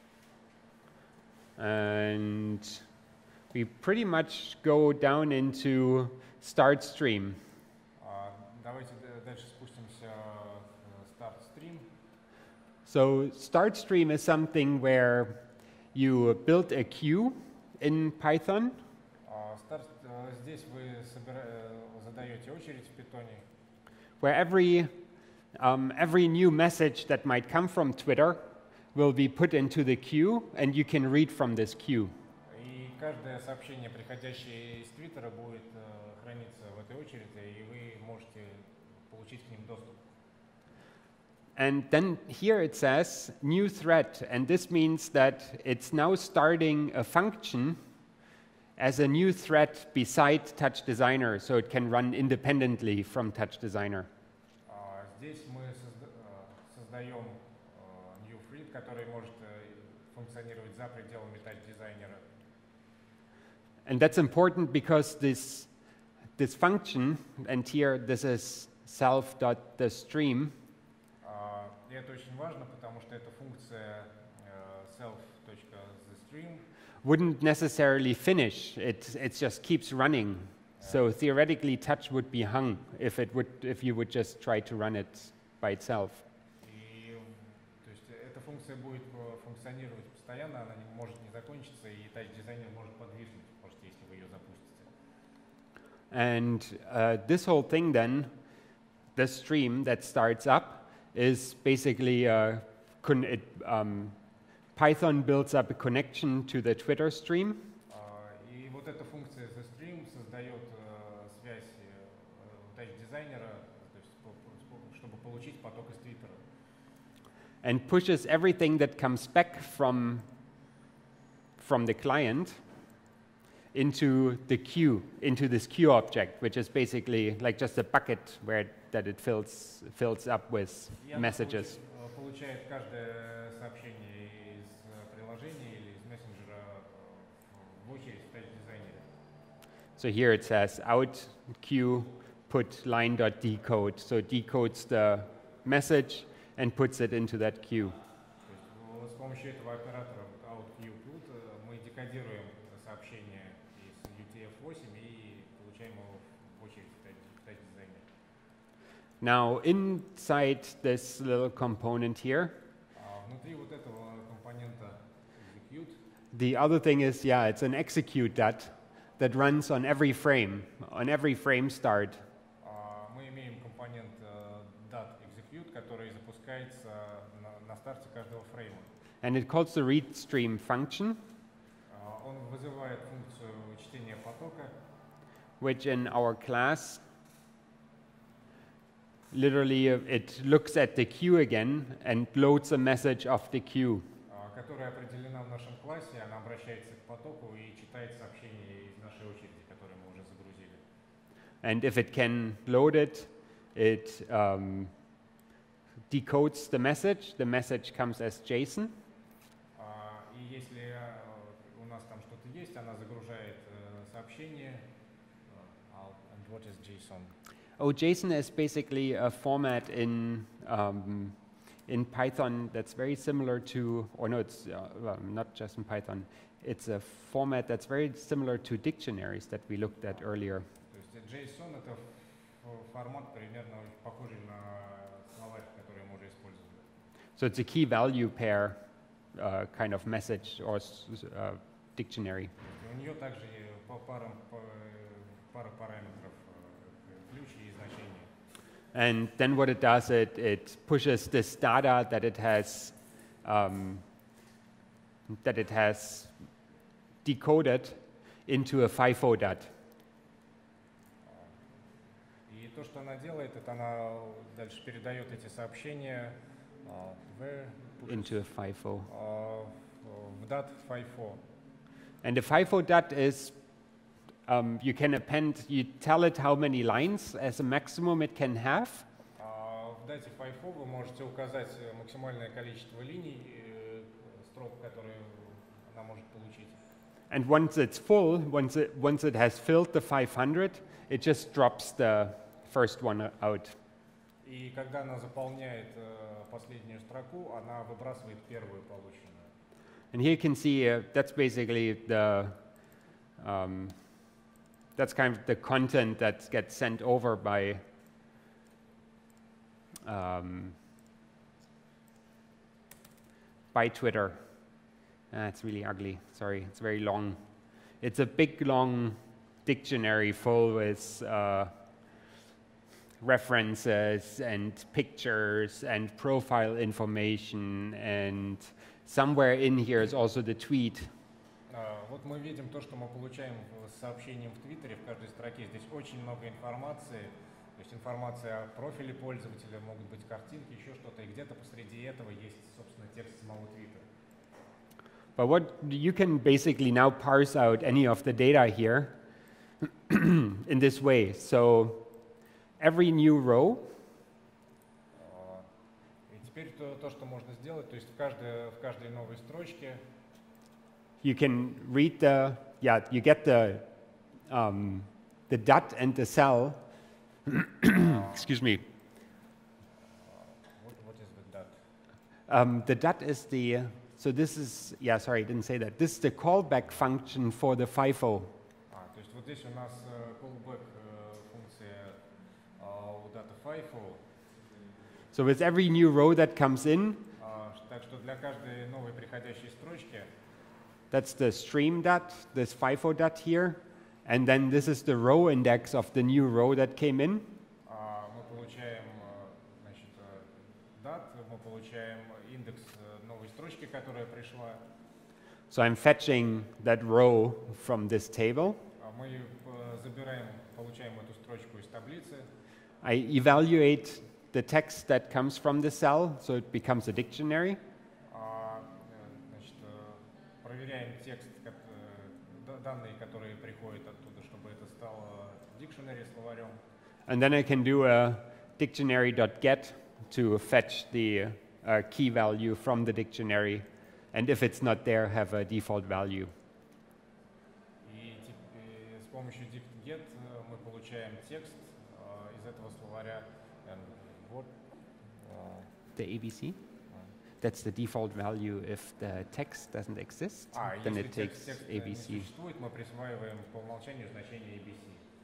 And we pretty much go down into start stream. Давайте дальше спустимся в start stream. So start stream is something where you build a queue in Python. Здесь вы задаете очередь в питоне, Where every new message that might come from Twitter will be put into the queue, and you can read from this queue. и каждое сообщение, приходящее из Твиттера, будет храниться в этой очереди, и вы можете получить к ним доступ. And then here it says new thread, and this means that it's now starting a function as a new thread beside Touch Designer, so it can run independently from Touch Designer. Здесь мы создаем new thread, который может функционировать за пределами Touch Designer. And that's important because this function, and here this is self.thestream, И это очень важно, потому что эта функция self.thestream wouldn't necessarily finish. It just keeps running. So theoretically, Touch would be hung if you would just try to run it by itself. И то есть эта функция будет функционировать постоянно, она не может не закончиться, и Touch Designer может подвиснуть, может, если вы ее запустите. And this whole thing then, the stream that starts up, is basically Python builds up a connection to the Twitter stream. И вот эта функция TheStream создает связь Touch дизайнера, то есть, чтобы получить поток из Твиттера. And pushes everything that comes back from the client into the queue, into this queue object, which is basically like just a bucket that it fills up with messages. Получает каждое сообщение из приложения или из мессенджера в очередь в Touch дизайнере. So here it says out queue put line.decode, so it decodes the message and puts it into that queue. То есть с помощью этого оператора outQput мы декодируем сообщение из UTF-8 и получаем его в очередь в Touch дизайнере. Now inside this little component here, Внутри вот этого компонента execute the other thing is, yeah, it's an execute that runs on every frame start. мы имеем компонент .execute, который запускается на старте каждого фрейма. And it calls the read stream function, Он вызывает функцию чтения потока, which in our class, literally it looks at the queue again and loads a message of the queue. которая определена в нашем классе. Она обращается к потоку и читает сообщения из нашей очереди, которые мы уже загрузили. And if it can load it, it decodes the message. The message comes as JSON. И если у нас там что-то есть, она загружает сообщение. And what is JSON? Oh, JSON is basically a format in Python that's very similar to, or no, it's not just in Python. It's a format that's very similar to dictionaries that we looked at earlier. То есть JSON — это формат примерно похожий на словарь, который мы уже использовали. So it's a key value pair kind of message or dictionary. У нее также пара параметров, ключ и значение. And then what it does, it pushes this data that it has decoded into a FIFO DAT. И то, что она делает, это она дальше передает эти сообщения Into a FIFO. В DAT FIFO. And the FIFO DAT is, you tell it how many lines as a maximum it can have. в дате FIFO вы можете указать максимальное количество линий, строк, которые она может получить. And once it's full, once it has filled the 500, it just drops the first one out. И когда она заполняет последнюю строку, она выбрасывает первую полученную. And here you can see that's basically that's kind of the content that gets sent over by Twitter. It's really ugly. Sorry, it's very long. It's a big, long dictionary full with references and pictures and profile information, and somewhere in here is also the tweet. Вот мы видим то, что мы получаем с сообщением в Твиттере в каждой строке. Здесь очень много информации. То есть информация о профиле пользователя, могут быть картинки, еще что-то. И где-то посреди этого есть, собственно, текст самого Твиттера. But what you can basically now parse out any of the data here in this way. So every new row. И теперь то, что можно сделать, то есть в каждой новой строчке. You can read you get the dot and the cell. Excuse me. What is the dot? The dot is so this is, sorry, I didn't say that. This is the callback function for the FIFO. То есть вот здесь у нас callback функция у data FIFO. So with every new row that comes in, так что для каждой новой приходящей строчки, that's the stream dot, this FIFO dot here, and then this is the row index of the new row that came in. мы получаем, значит, dot, мы получаем индекс новой строчки, которая пришла. So I'm fetching that row from this table. Мы получаем эту строчку из таблицы. I evaluate the text that comes from the cell, so it becomes a dictionary. Значит, проверяем текст, данные, которые приходят оттуда, чтобы это стало dictionary, словарем. And then I can do a dictionary.get to fetch the key value from the dictionary, and if it's not there, have a default value. И с помощью dict-get мы получаем текст из этого словаря. The ABC? That's the default value if the text doesn't exist, then it takes ABC. Не существует, мы присваиваем по умолчанию значение ABC.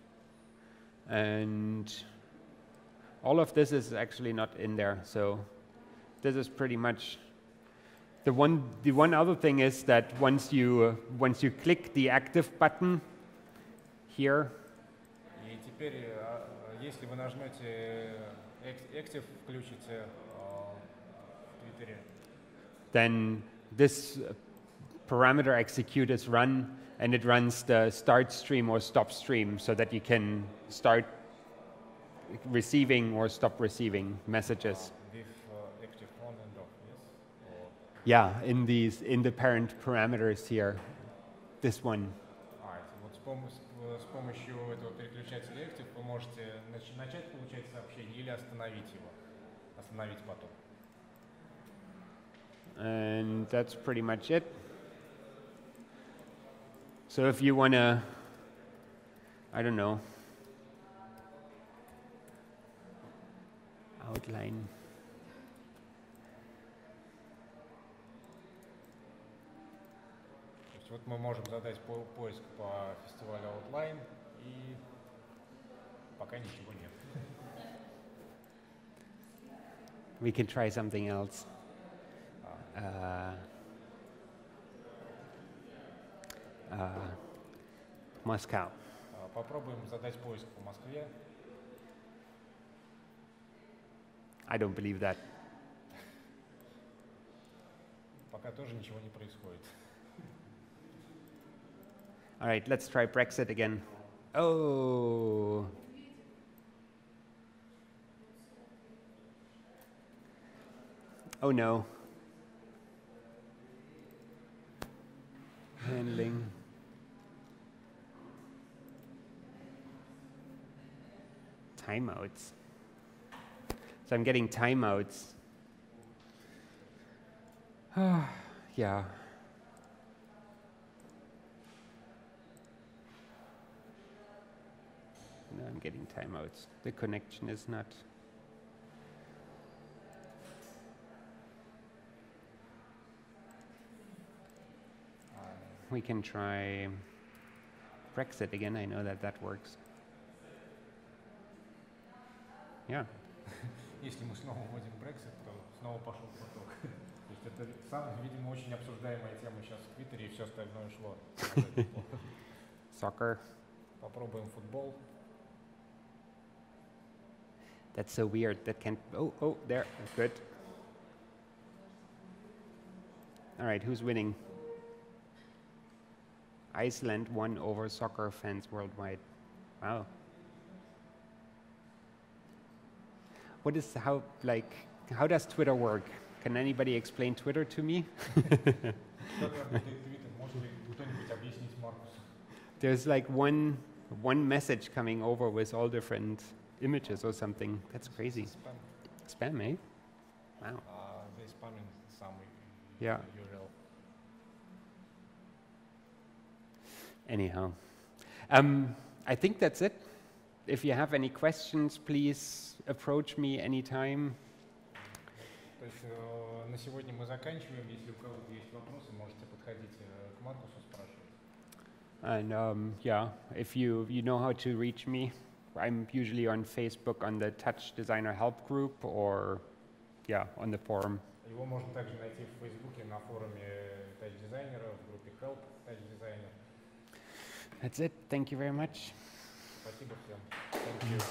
And all of this is actually not in there, so this is pretty much the one other thing is that once you click the active button here. И теперь, если вы нажмете active, включите в Твиттере, then this parameter execute is run, and it runs the start stream or stop stream so that you can start receiving or stop receiving messages. with active on and off, yes? Yeah, in the parent parameters here, this one. Вот с помощью этого переключателя active вы можете начать получать сообщение или остановить его, остановить поток. And that's pretty much it. So if you want to, I don't know, outline. То есть вот мы можем задать поиск по фестивалю Outline, и пока ничего нет. We can try something else. Moscow. Попробуем задать поиск по Москве. I don't believe that. Пока тоже ничего не происходит. All right, let's try Brexit again. Oh. Oh no. Handling. Timeouts. So I'm getting timeouts. Yeah. No, I'm getting timeouts. The connection is not. We can try Brexit again. I know that that works. Yeah. Если мы снова вводим Brexit, то снова пошел поток. То есть это, видимо, очень обсуждаемая тема сейчас в Твиттере, и все остальное шло. Soccer. Попробуем футбол. That's so weird. That can't. Oh, there. Good. All right, who's winning? Iceland won over soccer fans worldwide. Wow. What is how does Twitter work? Can anybody explain Twitter to me? There's like one message coming over with all different images or something. That's crazy. Spam, eh? Wow. They spamming some Yeah. URL. Anyhow, I think that's it. If you have any questions, please approach me anytime. То есть на сегодня мы заканчиваем. Если у кого-то есть вопросы, можете подходить к Маркусу, спрашивать. And yeah, if you know how to reach me, I'm usually on Facebook on the Touch Designer Help Group or yeah, on the forum. Его можно также найти в Фейсбуке на форуме Touch дизайнера в группе Help Touch Designer. That's it. Thank you very much. Спасибо всем. Thank you.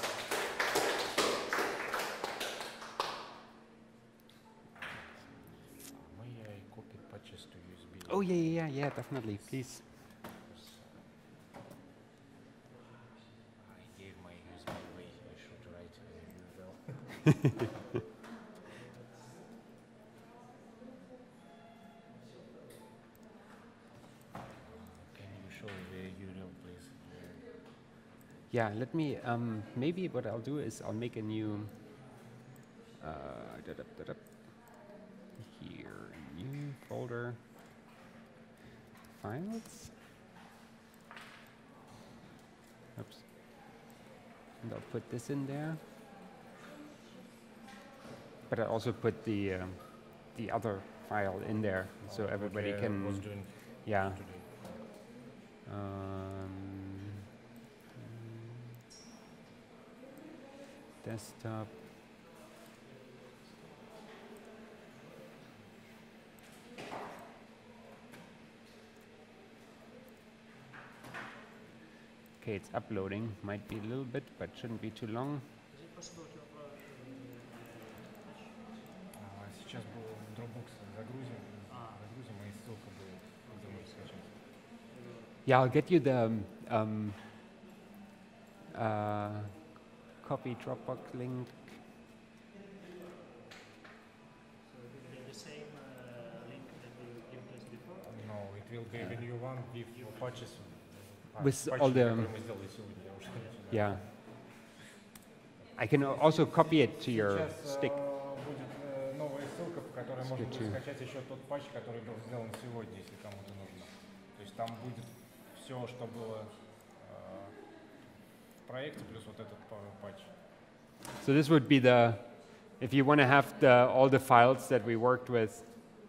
May I copy patches to USB? Oh yeah, definitely, please. I gave my USB away. I should write URL. Can you show the URL, please? Yeah, let me, maybe what I'll do is I'll make a new, here, new folder, files. Oops. And I'll put this in there. But I also put the other file in there so everybody What I can, was doing yeah. today. Desktop. Okay, it's uploading. Might be a little bit, but shouldn't be too long. Сейчас был Dropbox загрузим и ссылка будет, где можно скачать. Yeah, I'll get you the copy Dropbox link. The same link that you gave us before? No, it will be the new one with patches. With Patches, all the- которые мы сделали сегодня, я уже не знаю. Yeah. I can also copy it to your Сейчас stick. будет новая ссылка, в которой можно будет Скачу. скачать еще тот патч, который был сделан сегодня, если кому-то нужно. То есть там будет все, что было в проекте, плюс вот этот патч. So this would be the, if you want to have all the files that we worked with.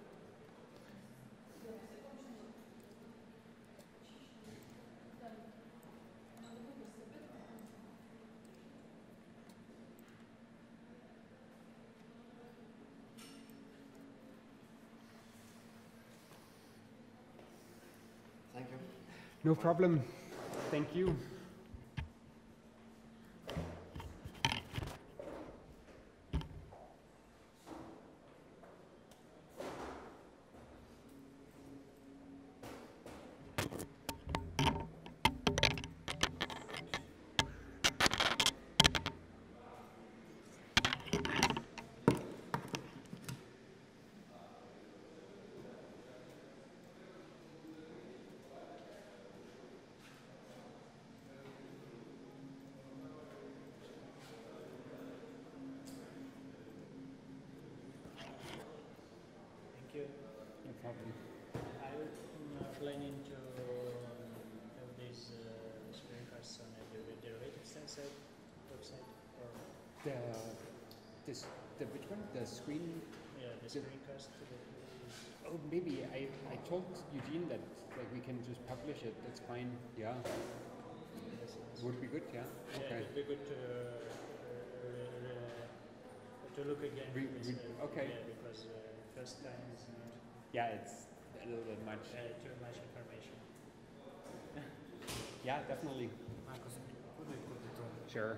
Thank you. No problem. Thank you. problem. I'm planning to have these screencasts on the derivative sensor website, or The which one? The screen? yeah, the screencast that we Oh, maybe I told Eugene that like we can just publish it. That's fine. Yeah, would be good. Yeah. Yeah, Okay. it'd be good to look again. Okay. Yeah, because first time is not Yeah, it's a little bit much. too much information. Yeah, definitely. Marcus, put it on. Sure.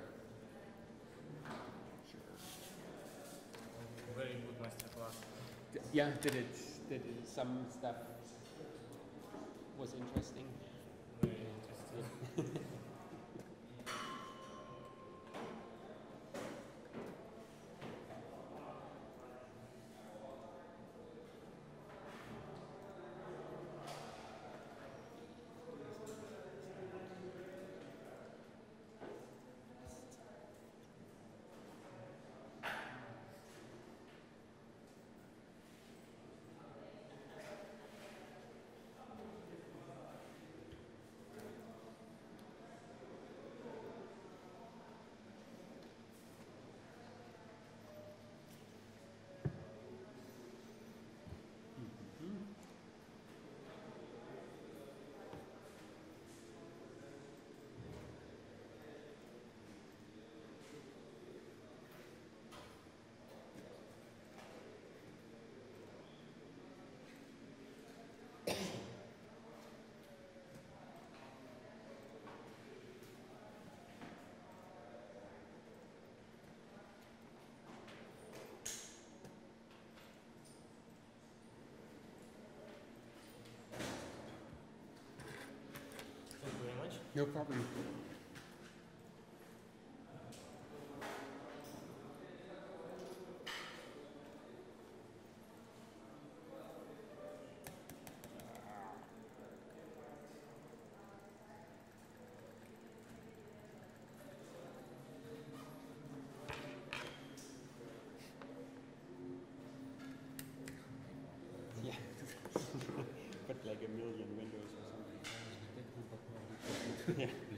Very good masterclass. Yeah, did some stuff was interesting. Very interesting. Thank you very much. No problem. Yeah. Put like a million windows or something. Yeah.